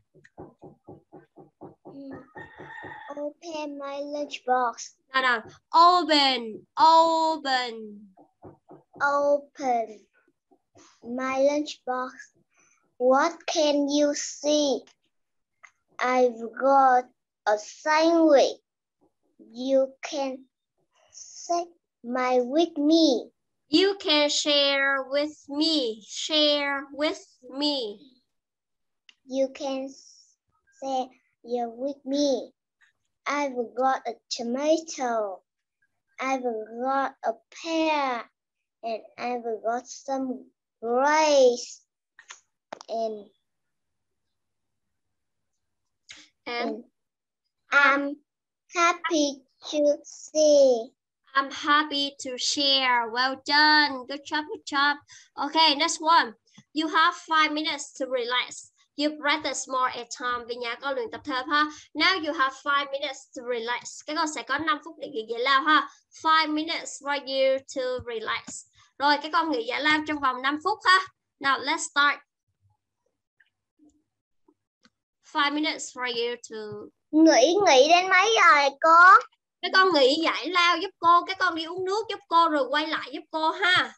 Open my lunchbox. No. Open my lunchbox. What can you see? I've got a sandwich. You can share with me. You can share with me. Share with me. You can share with me. I've got a tomato. I've got a pear. And I've got some grapes. And I'm happy to see. I'm happy to share. Well done. Good job. Okay, next one. You have 5 minutes to relax. You practice more at time. Về nhà con luyện tập thêm ha. Now you have 5 minutes to relax. Các con sẽ có 5 phút để nghỉ giải lao ha. 5 minutes for you to relax. Rồi các con nghỉ giải lao trong vòng 5 phút ha. Now let's start. 5 minutes for you to Nghỉ đến mấy giờ cô? các con nghỉ giải lao giúp cô, các con đi uống nước giúp cô rồi quay lại giúp cô ha.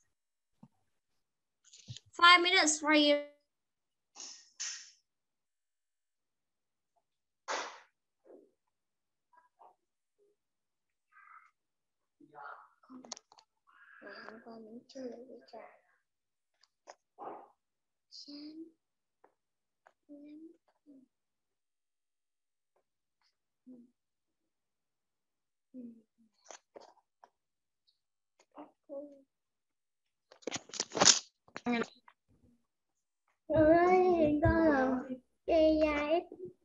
5 minutes for you. Ơi, con là cây dài.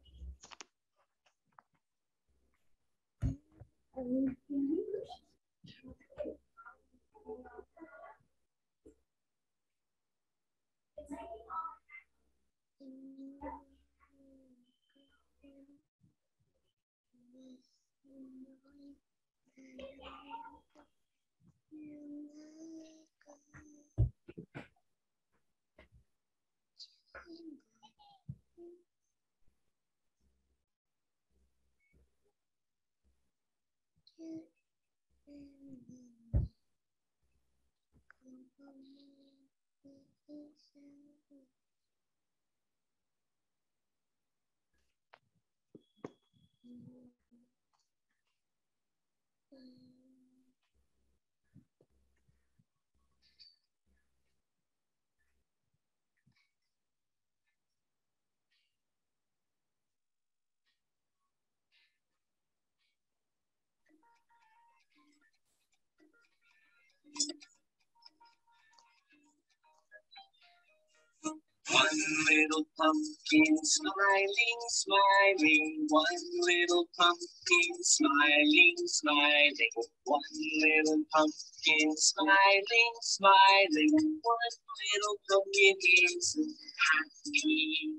One little pumpkin smiling, smiling. One little pumpkin smiling, smiling. One little pumpkin smiling, smiling. One little pumpkin is happy.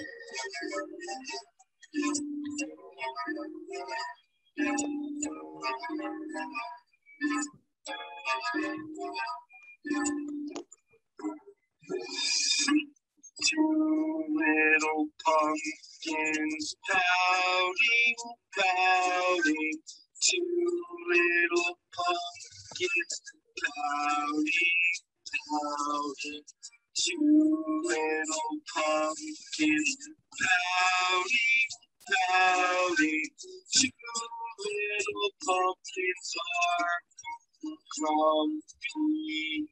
Two little pumpkins pouting, pouting. Two little pumpkins pouting, pouting. Two little pumpkins pouting, pouting. Two little pumpkins are grumpy.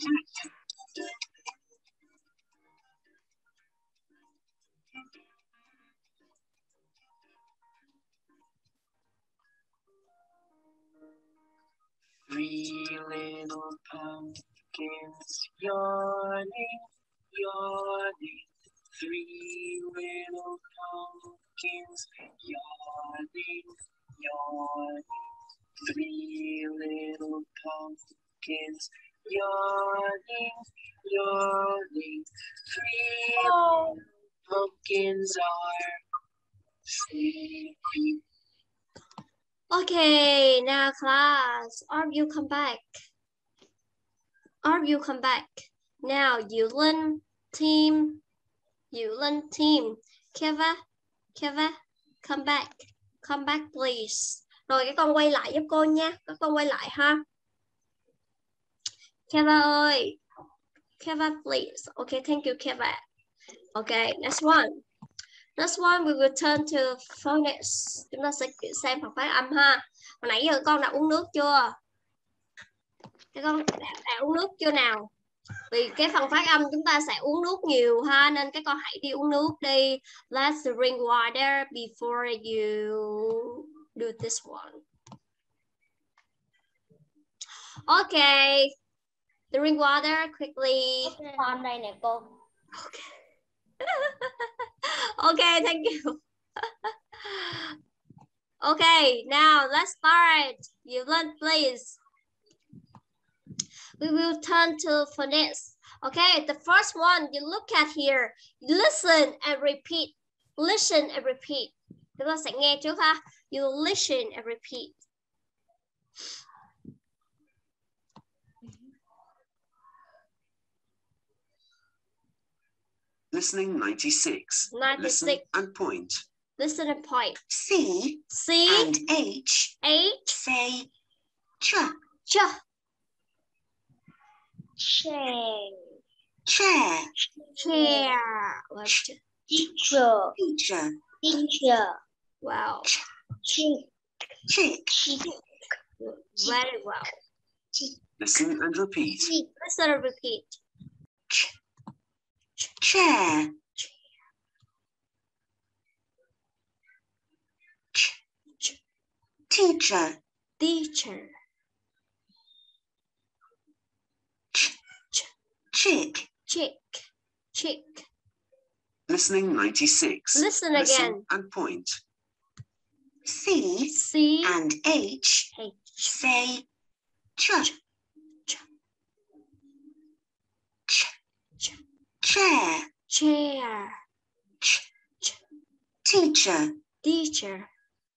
Three little pumpkins yawning, yawning. Three little pumpkins yawning, yawning. Three little pumpkins yawning, yawning. Three little pumpkins are sleepy. Okay, now class, all of you come back. All of you come back. Now, Yulin team. Keva, come back. Come back, please. Rồi các con quay lại giúp cô nha. Các con quay lại ha. Keva ơi. Keva, please. Okay, thank you, Keva. Okay, next one. Next one, we will turn to phonics. Chúng ta sẽ xem phần phát âm ha. Hồi nãy giờ con đã uống nước chưa? Các con đã uống nước chưa nào? Vì cái phần phát âm chúng ta sẽ uống nước nhiều ha, nên các con hãy đi uống nước đi. Let's drink water before you do this one. Okay. Drink water quickly. Con đây nè cô. Okay, thank you. Okay, now let's start. You learn, please. We will turn to phonics. Okay, the first one, you look at here. Listen and repeat. Listen and repeat. Chúng ta sẽ nghe trước ha. You listen and repeat. Listening 96. 96. Listen and point. Listen and point. C C and H H say ch, ch. Chair. chair, Chair. Let's do- Teacher. teacher, Teacher. Wow. Chick. chick, Very well. Listen and repeat. Listen and repeat. chair, teacher, Teacher. chick, Chick. Chick. Listening 96. Listen again. and point. C C and H H. say ch, chair, Chair. teacher, Teacher.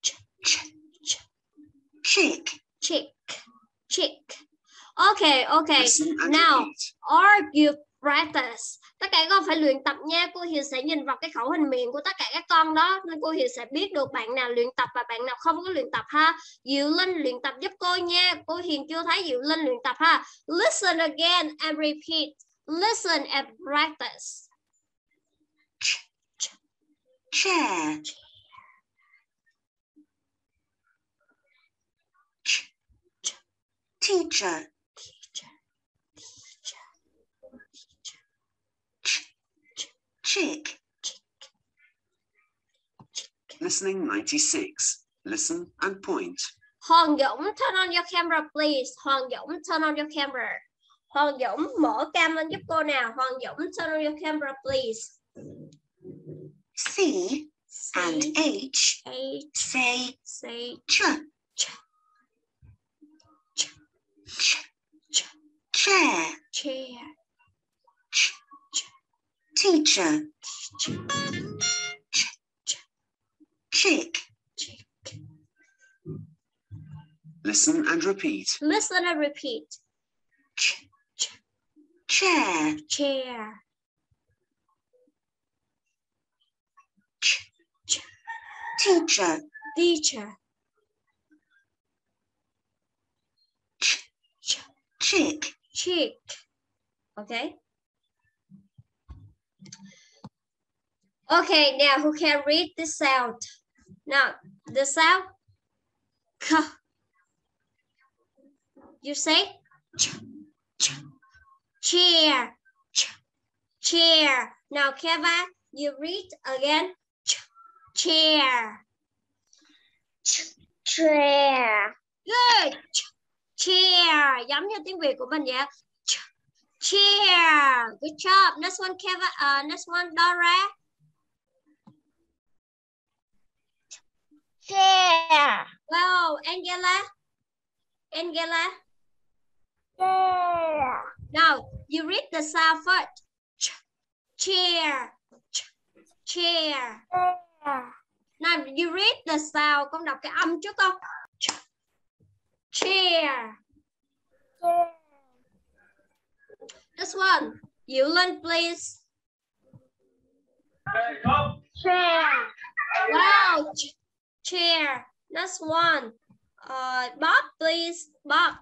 chick, Chick. Chick. Okay, okay. Listen and Now, repeat. argue practice. Tất cả các con phải luyện tập nha. Cô Hiền sẽ nhìn vào cái khẩu hình miệng của tất cả các con đó. Nên cô Hiền sẽ biết được bạn nào luyện tập và bạn nào không có luyện tập ha. Diệu Linh luyện tập giúp cô nha. Cô Hiền chưa thấy Diệu Linh luyện tập ha. Listen again and repeat. Listen and practice. chair, teacher, chick, Listening 96. Listen and point. Hoàng Dũng, turn on your camera please. Hoàng Dũng, turn on your camera. Hoàng Dũng, mở cam lên giúp cô nào. Hoàng Dũng, turn on your camera please. C and H H, say say, ch, chair, chair, teacher, chick, Listen and repeat. listen and repeat. chair, Chair, teacher, teacher, chick, chick. Okay. Okay, now who can read this sound? Now, the sound. K. You say chair, chair. Now, Keva, you read again. Chair. Chair. Good. Chair. Giống như tiếng Việt của mình vậy. Chair. Good job. Next one, Keva. Next one, Dora. Chair. Wow, Angela. Angela. Chair. Now, you read the sound first. Chair. Chair. Now, you read the sound. Con đọc cái âm trước con. Chair. This one. You learn, please. Chair. Wow. Chair. Next one. Bob, please. Bob.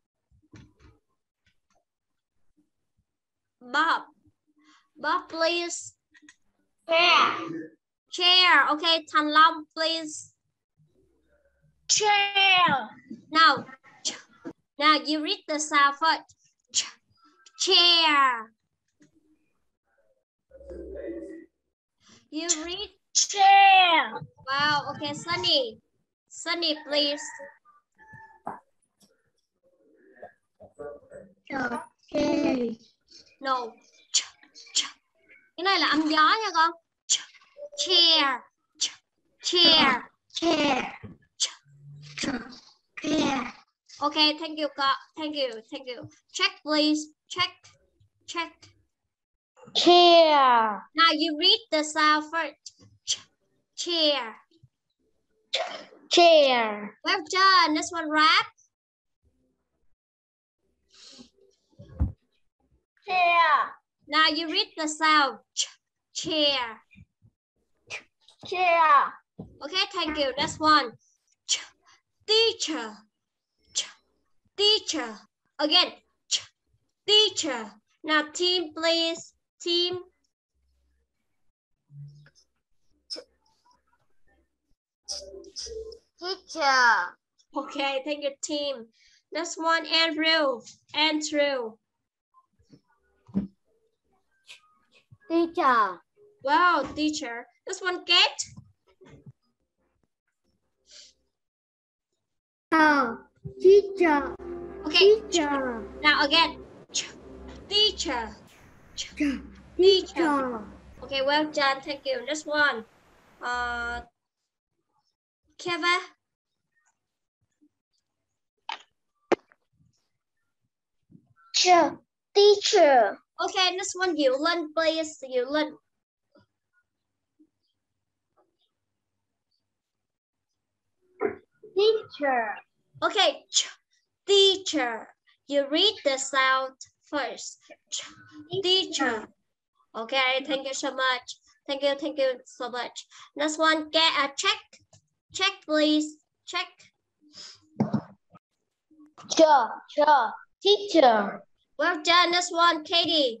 Bob. Bob, please. Chair. Chair. Okay, Thanh Long, please. Chair. Now you read the sound first. Chair. You read. Chair. Wow. Okay, Sunny. Sunny, please. Chair. No. Cái này là âm gió nha con. Chair. Chair. Chair. Chair. Okay, thank you, God. Thank you. Check, please. Check. Chair. Now you read the sound first. Chair. Chair. Well done. This one rap. Chair. Now you read the sound. Chair. Chair. Okay, thank you. Next one. Teacher. Teacher. Again. Teacher. Now team, please. Team. Teacher. Okay, thank you, team. Next one, Andrew. Andrew. Teacher. Wow, teacher. This one, Cat. Teacher. Okay. Teacher. Now again. Teacher. Teacher. Teacher. Okay, well done. Thank you. Next one. Keva. Teacher. Okay, next one, Diệu Linh, please. Diệu Linh. Teacher. Okay, teacher. You read the sound first. Teacher. Okay, thank you so much. Thank you so much. Next one, get a check. Check, please. Check. Teacher. Well done. Next one, Katie.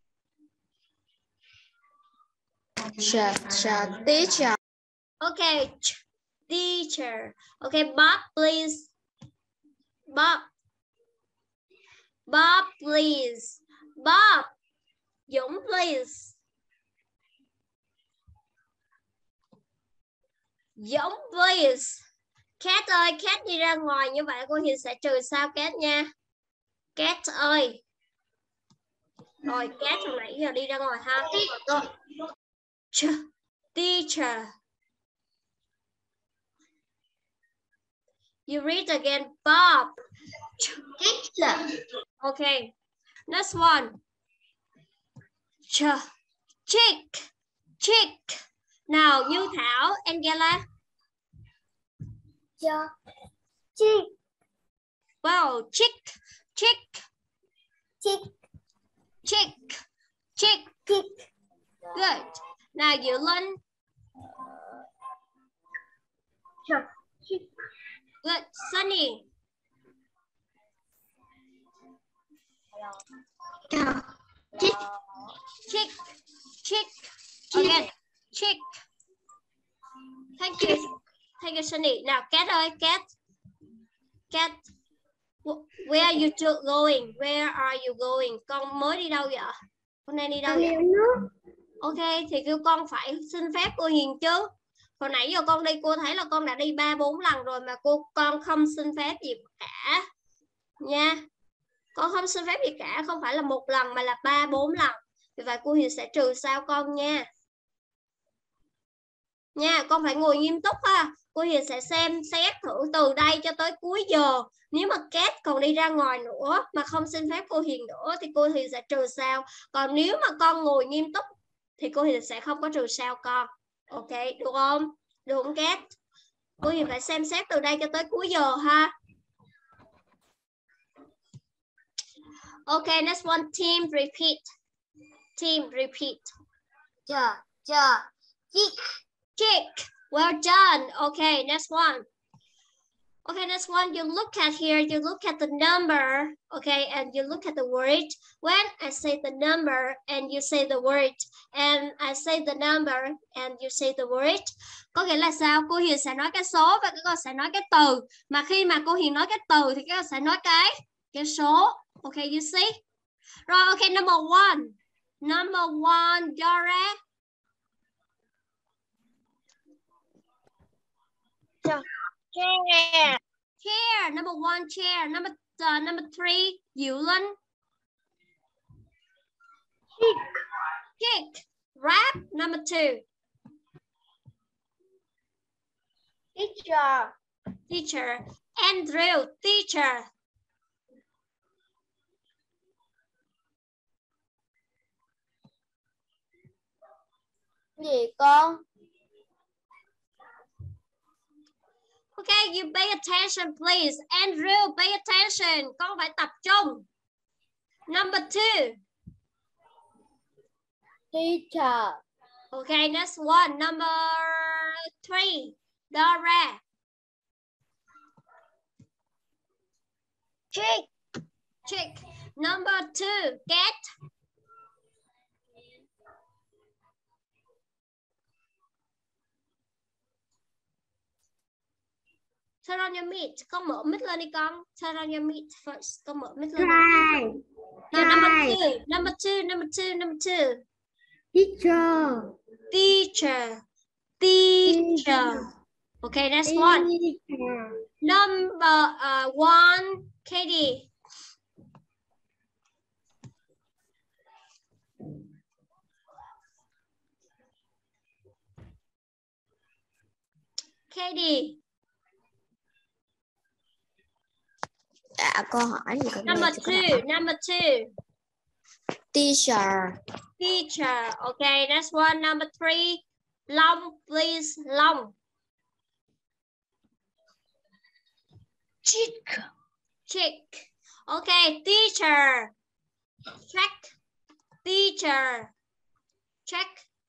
Teacher. Okay, teacher. Okay, Bob, please. Bob. Bob, please. Bob. Dũng, please. Dũng, please. Cat ơi, Cat đi ra ngoài như vậy cô Hiền sẽ trừ sao Cat nha. Cat ơi. Rồi, Cat hồi nãy giờ đi ra ngoài ha. Teacher. You read again, Bob. Teacher. Okay. Next one. Chick. Now, Như Thảo, Angela. Chick. Wow, chick. Good. Now, Diệu Linh. Good. Sunny. Chick. Again. Chick. Thank you, Sunny. Now, Cat ơi, Cat. Where are you going? Where are you going? Con mới đi đâu vậy? Con đang đi đâu vậy? Ok, thì kêu con phải xin phép cô Hiền chứ. Hồi nãy giờ con đi cô thấy là con đã đi 3-4 lần rồi mà con không xin phép gì cả. Nha. Con không xin phép gì cả, không phải là 1 lần mà là 3-4 lần. Vì vậy cô Hiền sẽ trừ sao con nha. Nha, con phải ngồi nghiêm túc ha. Cô Hiền sẽ xem xét thử từ đây cho tới cuối giờ. Nếu mà Cat còn đi ra ngoài nữa mà không xin phép cô Hiền nữa thì cô Hiền sẽ trừ sao. Còn nếu mà con ngồi nghiêm túc thì cô Hiền sẽ không có trừ sao con. Ok, được không? Được không Cat? Cô Hiền phải xem xét từ đây cho tới cuối giờ ha. Ok, next one, team repeat. Team repeat. Chick. Well done. Okay, next one. Okay, next one. You look at here. You look at the number. Okay, and you look at the word. When I say the number and you say the word, and I say the number and you say the word, có nghĩa là sao? Cô Hiền sẽ nói cái số và các con sẽ nói cái từ. Mà khi mà cô Hiền nói cái từ thì các con sẽ nói cái số. Okay, you see? Rồi, okay, number one. Number one, Dora. Chair. Number one, chair. Number three, Diệu Linh. Kick. Rap. Number two. Teacher. Andrew. Teacher. Gì con? Okay, you pay attention please. Andrew, pay attention. Con phải tập trung. Number 2. Teacher. Okay, next one. Number 3. Dora. Chick. Chick. Number 2. Cat. Turn on your mic. Con mở mic lên đi con. Turn on your mic first. Con mở mic lên. Now, number 2. Number 2. Number 2. Number 2. Teacher. Teacher. Teacher. Okay, next one. Number 1. Katie. Katie. Câu hỏi gì con Number 2. Number 2. Teacher. Teacher. Okay, next one. Number 3. Long, please. Long. Chick. Chick. Okay, teacher. Check. Teacher. Check.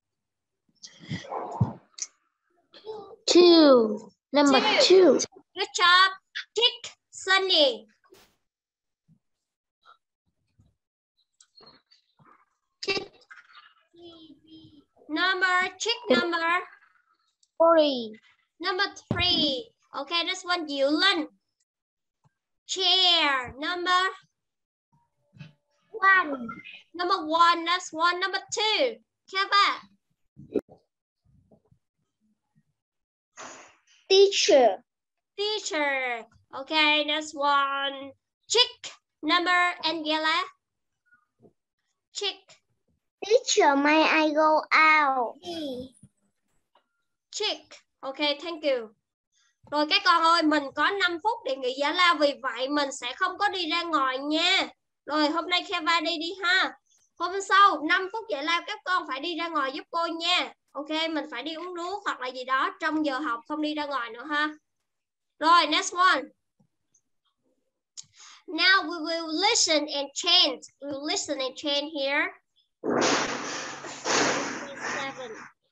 2. Number 2. Good job. Chick. Sunny. Chick number 3. number 3. Okay, this one Diệu Linh. Chair number 1. number 1. That's one. Number 2. Keva. Teacher. Teacher. Okay, that's one. Chick number Angela. Chick. Teacher, may I go out? Chick. Okay, thank you. Rồi các con ơi, mình có 5 phút để nghỉ giải lao, vì vậy mình sẽ không có đi ra ngoài nha. Rồi hôm nay Keva đi ha. Hôm sau 5 phút giải lao các con phải đi ra ngoài giúp cô nha. Ok, mình phải đi uống nước hoặc là gì đó trong giờ học, không đi ra ngoài nữa ha. Rồi, next one. Now we will listen and chant. We will listen and chant here. 7.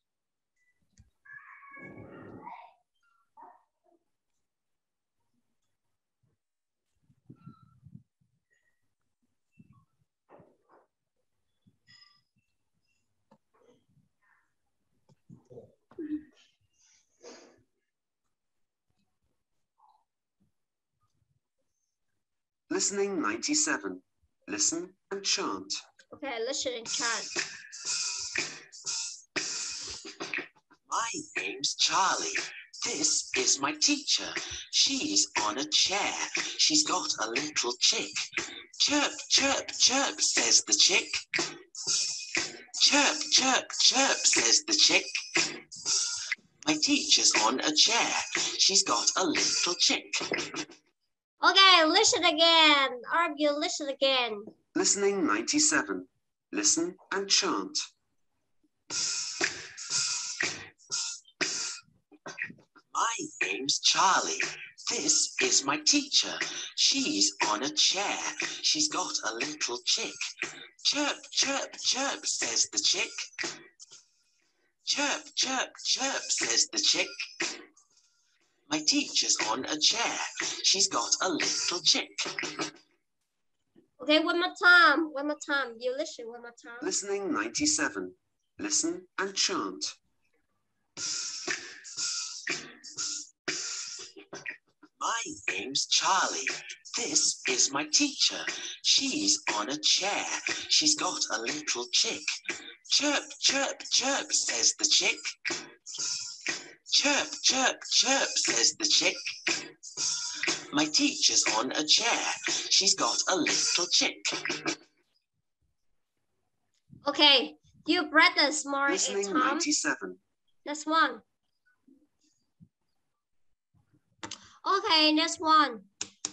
Listening 97. Listen and chant. Okay, listen and chant. My name's Charlie. This is my teacher. She's on a chair. She's got a little chick. Chirp, chirp, chirp, says the chick. Chirp, chirp, chirp, says the chick. My teacher's on a chair. She's got a little chick. Okay, listen again. Argue, listen again. Listening 97. Listen and chant. My name's Charlie. This is my teacher. She's on a chair. She's got a little chick. Chirp, chirp, chirp, says the chick. Chirp, chirp, chirp, says the chick. My teacher's on a chair. She's got a little chick. Okay, one more time. One more time. You listen one more time. Listening 97. Listen and chant. My name's Charlie. This is my teacher. She's on a chair. She's got a little chick. Chirp, chirp, chirp, says the chick. Chirp, chirp, chirp, says the chick. My teacher's on a chair. She's got a little chick. Okay, you practice more at Listening time. 97. That's one. Okay, next one.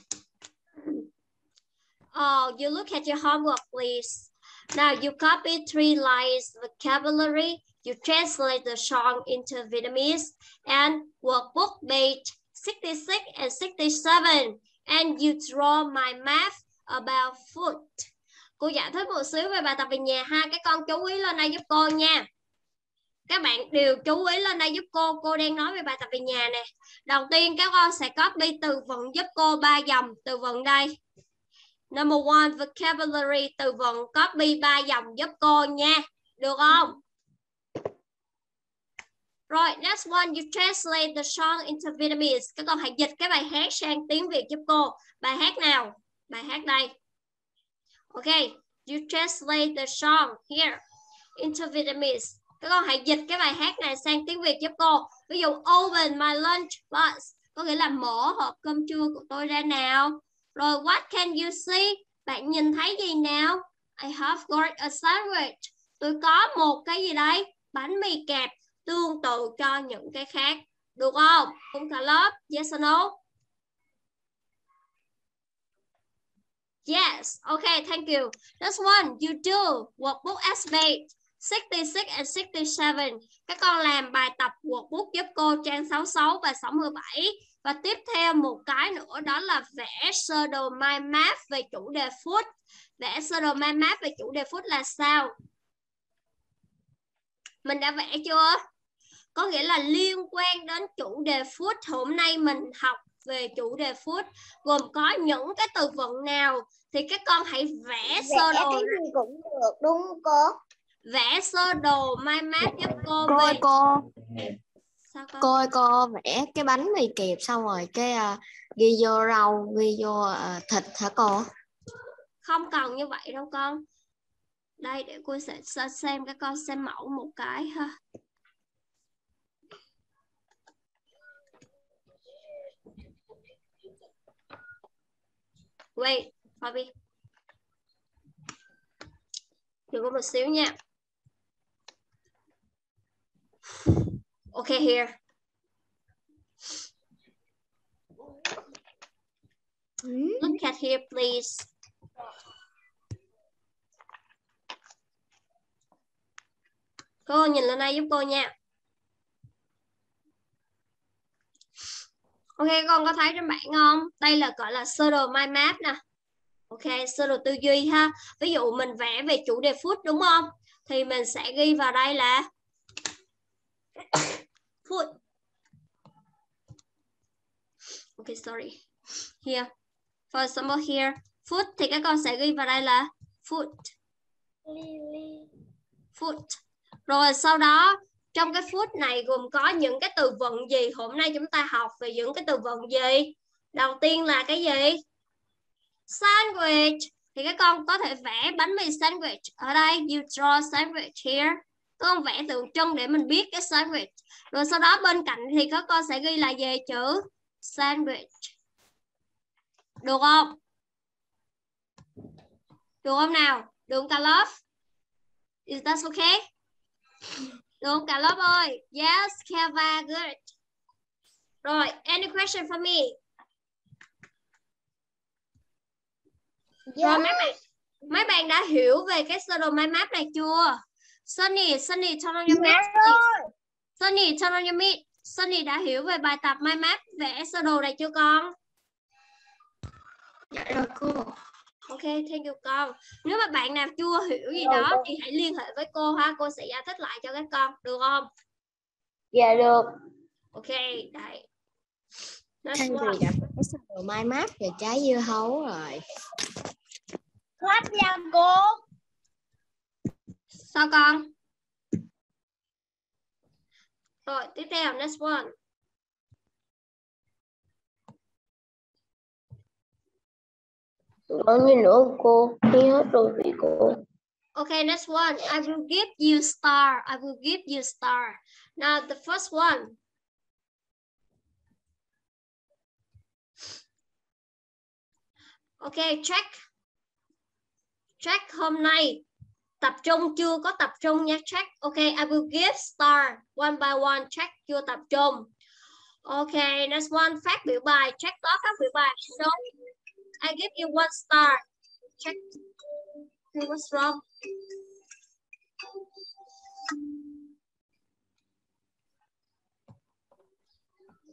Oh, you look at your homework, please. Now you copy 3 lines vocabulary You translate the song into Vietnamese and workbook page 66 and 67. And you draw my map about food. Cô giải thích một xíu về bài tập về nhà ha. Các con chú ý lên đây giúp cô nha. Các bạn đều chú ý lên đây giúp cô. Cô đang nói về bài tập về nhà nè. Đầu tiên các con sẽ copy từ vựng giúp cô 3 dòng từ vựng đây. Number 1, vocabulary, từ vựng copy 3 dòng giúp cô nha. Được không? Rồi, next one, you translate the song into Vietnamese. Các con hãy dịch cái bài hát sang tiếng Việt giúp cô. Bài hát nào? Bài hát đây. Okay, you translate the song here into Vietnamese. Các con hãy dịch cái bài hát này sang tiếng Việt giúp cô. Ví dụ, open my lunch box, có nghĩa là mở hộp cơm trưa của tôi ra nào. Rồi, what can you see? Bạn nhìn thấy gì nào? I have got a sandwich. Tôi có một cái gì đây? Bánh mì kẹp. Tương tự cho những cái khác. Được không? Không cả lớp. Yes or no? Yes. Okay, thank you. Next one, you do workbook aspect 66 and 67. Các con làm bài tập workbook giúp cô trang 66 và 67. Và tiếp theo một cái nữa đó là vẽ sơ đồ mind map về chủ đề food. Vẽ sơ đồ mind map về chủ đề food là sao? Mình đã vẽ chưa? Có nghĩa là liên quan đến chủ đề food. Hôm nay mình học về chủ đề food gồm có những cái từ vựng nào thì các con hãy vẽ sơ đồ. Cái gì cũng được đúng không cô? Vẽ sơ đồ mind map giúp cô. Cô ơi, cô vẽ cái bánh mì kẹp xong rồi cái ghi vô rau, ghi vô thịt hả cô? Không cần như vậy đâu con. Đây để cô sẽ xem các con xem mẫu một cái ha. Wait, Bobby. Đừng có một xíu nha. Okay, here. Look at here, please. Cô nhìn lên đây giúp cô nha. Ok, con có thấy trên bảng không? Đây là gọi là sơ đồ mind map nè. Ok, sơ đồ tư duy ha. Ví dụ mình vẽ về chủ đề food đúng không? Thì mình sẽ ghi vào đây là food. Ok, sorry. Here. For example here, food thì các con sẽ ghi vào đây là food. Food. Rồi sau đó trong cái food này gồm có những cái từ vựng gì? Hôm nay chúng ta học về những cái từ vựng gì? Đầu tiên là cái gì? Sandwich. Thì các con có thể vẽ bánh mì sandwich. Ở đây, you draw sandwich here. Các con vẽ tượng trưng để mình biết cái sandwich. Rồi sau đó bên cạnh thì các con sẽ ghi là gì? Chữ sandwich. Được không? Được không nào? Được không cả lớp? Is that okay? Được không cả lớp ơi? Yes, Keva, good. Rồi, any question for me? Rồi mấy bạn đã hiểu về cái sơ đồ mind map này chưa? Sunny, turn on your mic. Sunny, turn on your mic. Sunny đã hiểu về bài tập mind map vẽ sơ đồ này chưa con? Dạ rồi cô. Ok, thank you con. Nếu mà bạn nào chưa hiểu gì đó thì hãy liên hệ với cô ha. Cô sẽ giải thích lại cho các con. Được không? Dạ được. Ok, đây. Thanh Thùy đã vẽ sơ đồ mind map về trái dưa hấu rồi. Thoát nha cô. Sao con? Rồi, tiếp theo, next one. Nói gì nữa cô? Đi hết rồi vị cô. Okay, next one. I will give you star. I will give you star. Now, the first one. Okay, check hôm nay. Tập trung chưa có tập trung nha. Check. Okay, I will give star. One by one. Check chưa tập trung. Okay, next one. Phát biểu bài. Check có phát biểu bài. So, I give you one star. Check. Okay, what's wrong?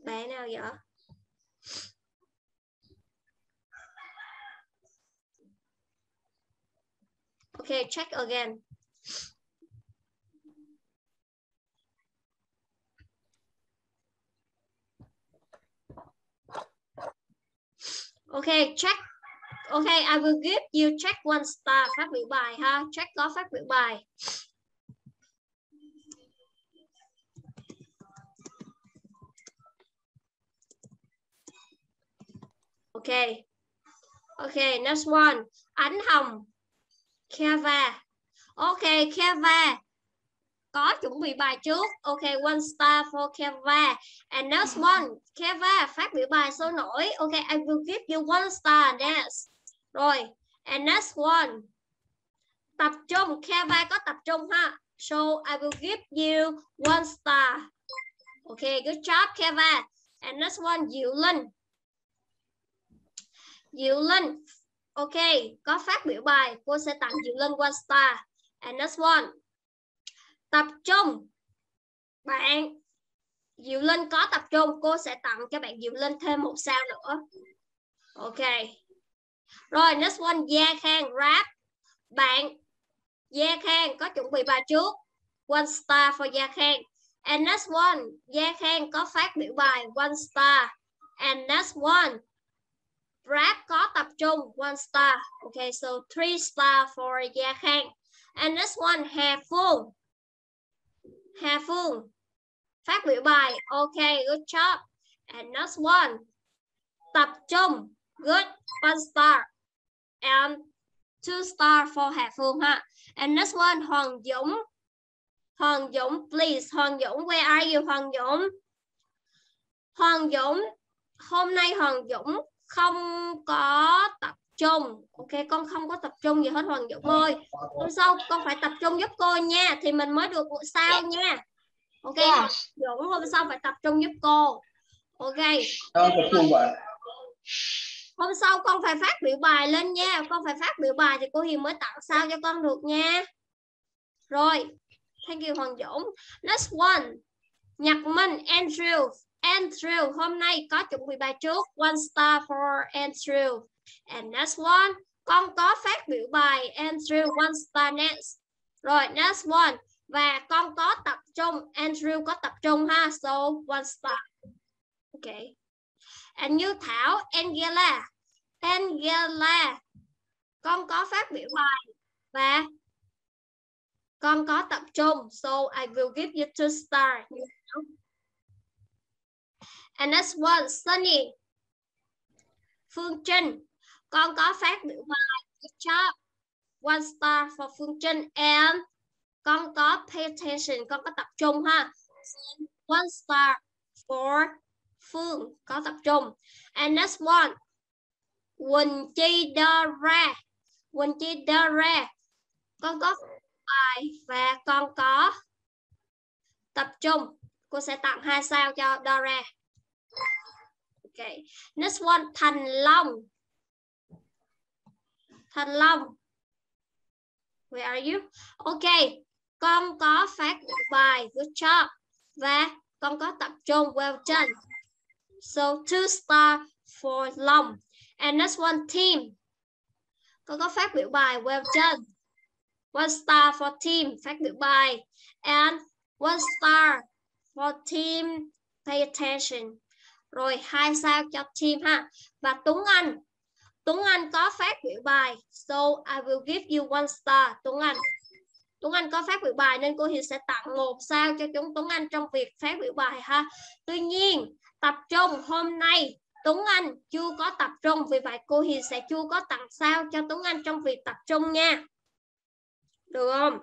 Bạn nào vậy? Okay, check again. Okay, check. Okay, I will give you check one star. Phát biểu bài ha. Check có phát biểu bài. Okay. Okay, next one. Ánh Hồng. Keva. Okay, Keva. Có chuẩn bị bài trước. Okay, one star for Keva. And next one. Keva phát biểu bài sôi nổi. Okay, I will give you one star next. Rồi. And next one. Tập trung. Keva có tập trung ha. So I will give you one star. Okay, good job Keva. And next one. Diệu Linh. Diệu Linh. Okay, có phát biểu bài. Cô sẽ tặng Diệu Linh one star. And next one. Tập trung. Bạn Diệu Linh có tập trung. Cô sẽ tặng cho bạn Diệu Linh thêm một sao nữa. Okay. Rồi, next one. Gia Khang rap. Bạn Gia Khang có chuẩn bị bài trước. One star for Gia Khang. And next one. Gia Khang có phát biểu bài. One star. And next one. Rap có tập trung. One star. Okay, so 3 star for Gia Khang. And next one. Hà Phương. Hà Phương phát biểu bài. Okay, good job. And next one. Tập trung. Good. One star. And 2 star for Hà Phương ha. And next one. Hoàng Dũng. Hoàng Dũng, please. Hoàng Dũng, where are you Hoàng Dũng? Hoàng Dũng, hôm nay Hoàng Dũng không có tập trung. Ok, con không có tập trung gì hết Hoàng Dũng ơi. Hôm sau con phải tập trung giúp cô nha. Thì mình mới được một sao nha. Ok, Hoàng Dũng hôm sau phải tập trung giúp cô. Ok. Hôm sau con phải phát biểu bài lên nha. Con phải phát biểu bài thì cô Hiền mới tặng sao cho con được nha. Rồi, thank you Hoàng Dũng. Next one. Nhật Minh, Andrew. Andrew hôm nay có chuẩn bị bài trước. One star for Andrew. And next one. Con có phát biểu bài. Andrew, one star next. Rồi, next one. Và con có tập trung. Andrew có tập trung ha. So, one star. Ok. And Như Thảo, Angela. Angela. Con có phát biểu bài. Và con có tập trung. So, I will give you 2 stars. And next one, Sunny. Phương Trinh. Con có phát biểu bài. Good job. One star for Phương Trinh. And con có pay attention. Con có tập trung ha. One star for Phương. Có tập trung. And next one. Quỳnh Chi Dora. Quỳnh Chi Dora. Con có bài và con có tập trung. Cô sẽ tặng 2 sao cho Dora. Okay. Next one. Thành Long. Thành Long. Where are you? Okay. Con có phát bài. Good job. Và con có tập trung. Well done. So 2 star for Long. And next one. Team. Con có phát biểu bài. Well done. 1 star for Team. Phát biểu bài. And 1 star for Team. Pay attention. Rồi 2 sao cho Team ha. Và Tuấn Anh. Tuấn Anh có phát biểu bài. So I will give you 1 star. Tuấn Anh. Tuấn Anh có phát biểu bài nên cô Hiền sẽ tặng 1 sao cho Tuấn Anh trong việc phát biểu bài ha. Tuy nhiên tập trung hôm nay Tuấn Anh chưa có tập trung. Vì vậy cô Hiền sẽ chưa có tặng sao cho Tuấn Anh trong việc tập trung nha. Được không?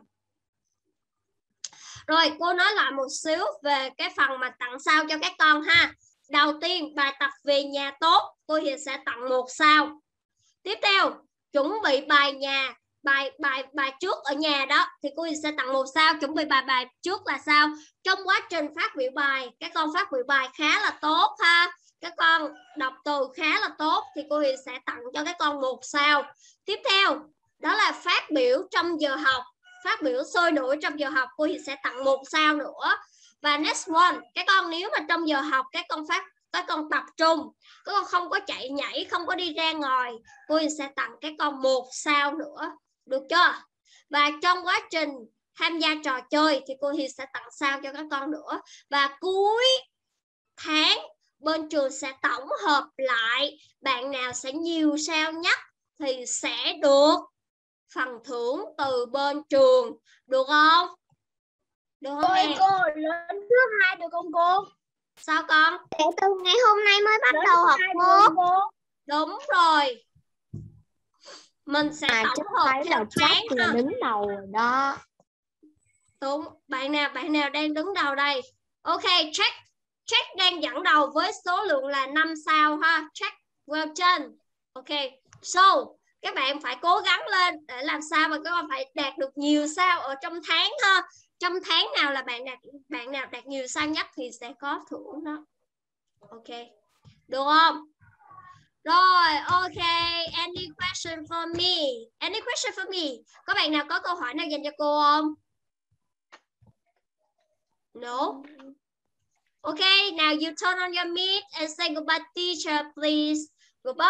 Rồi cô nói lại một xíu về cái phần mà tặng sao cho các con ha. Đầu tiên bài tập về nhà tốt, cô Hiền sẽ tặng 1 sao. Tiếp theo chuẩn bị bài nhà, bài trước ở nhà đó thì cô Hiền sẽ tặng 1 sao. Chuẩn bị bài trước là sao? Trong quá trình phát biểu bài, các con phát biểu bài khá là tốt ha. Các con đọc từ khá là tốt thì cô Hiền sẽ tặng cho các con 1 sao. Tiếp theo đó là phát biểu trong giờ học. Phát biểu sôi nổi trong giờ học cô Hiền sẽ tặng 1 sao nữa. Và next one, các con nếu mà trong giờ học các con phát các con tập trung, các con không có chạy nhảy, không có đi ra ngoài, cô Hiền sẽ tặng các con 1 sao nữa, được chưa? Và trong quá trình tham gia trò chơi thì cô Hiền sẽ tặng sao cho các con nữa. Và cuối tháng bên trường sẽ tổng hợp lại, bạn nào sẽ nhiều sao nhất thì sẽ được phần thưởng từ bên trường, được không? Được không em? Cô lên trước 2 được không cô? Sao con? Để từ ngày hôm nay mới bắt Lên đầu học 2 được mốt. không cô? Đúng rồi. Mình sẽ Mà tổng chắc hợp thấy là theo chắc tháng là ha. đứng đầu rồi đó. Đúng. Bạn nào đang đứng đầu đây? Ok, check đang dẫn đầu với số lượng là 5 sao ha. Check well done. Ok. So, các bạn phải cố gắng lên để làm sao mà các bạn phải đạt được nhiều sao ở trong tháng ha. Trong tháng nào là bạn nào đạt nhiều sao nhất thì sẽ có thưởng đó. Ok. Được không? Rồi, ok. Any question for me? Any question for me? Có bạn nào có câu hỏi nào dành cho cô không? No? Okay, now you turn on your mic and say goodbye, teacher, please. Goodbye.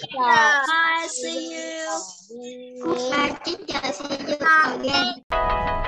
Bye. See you. Teacher, see you again.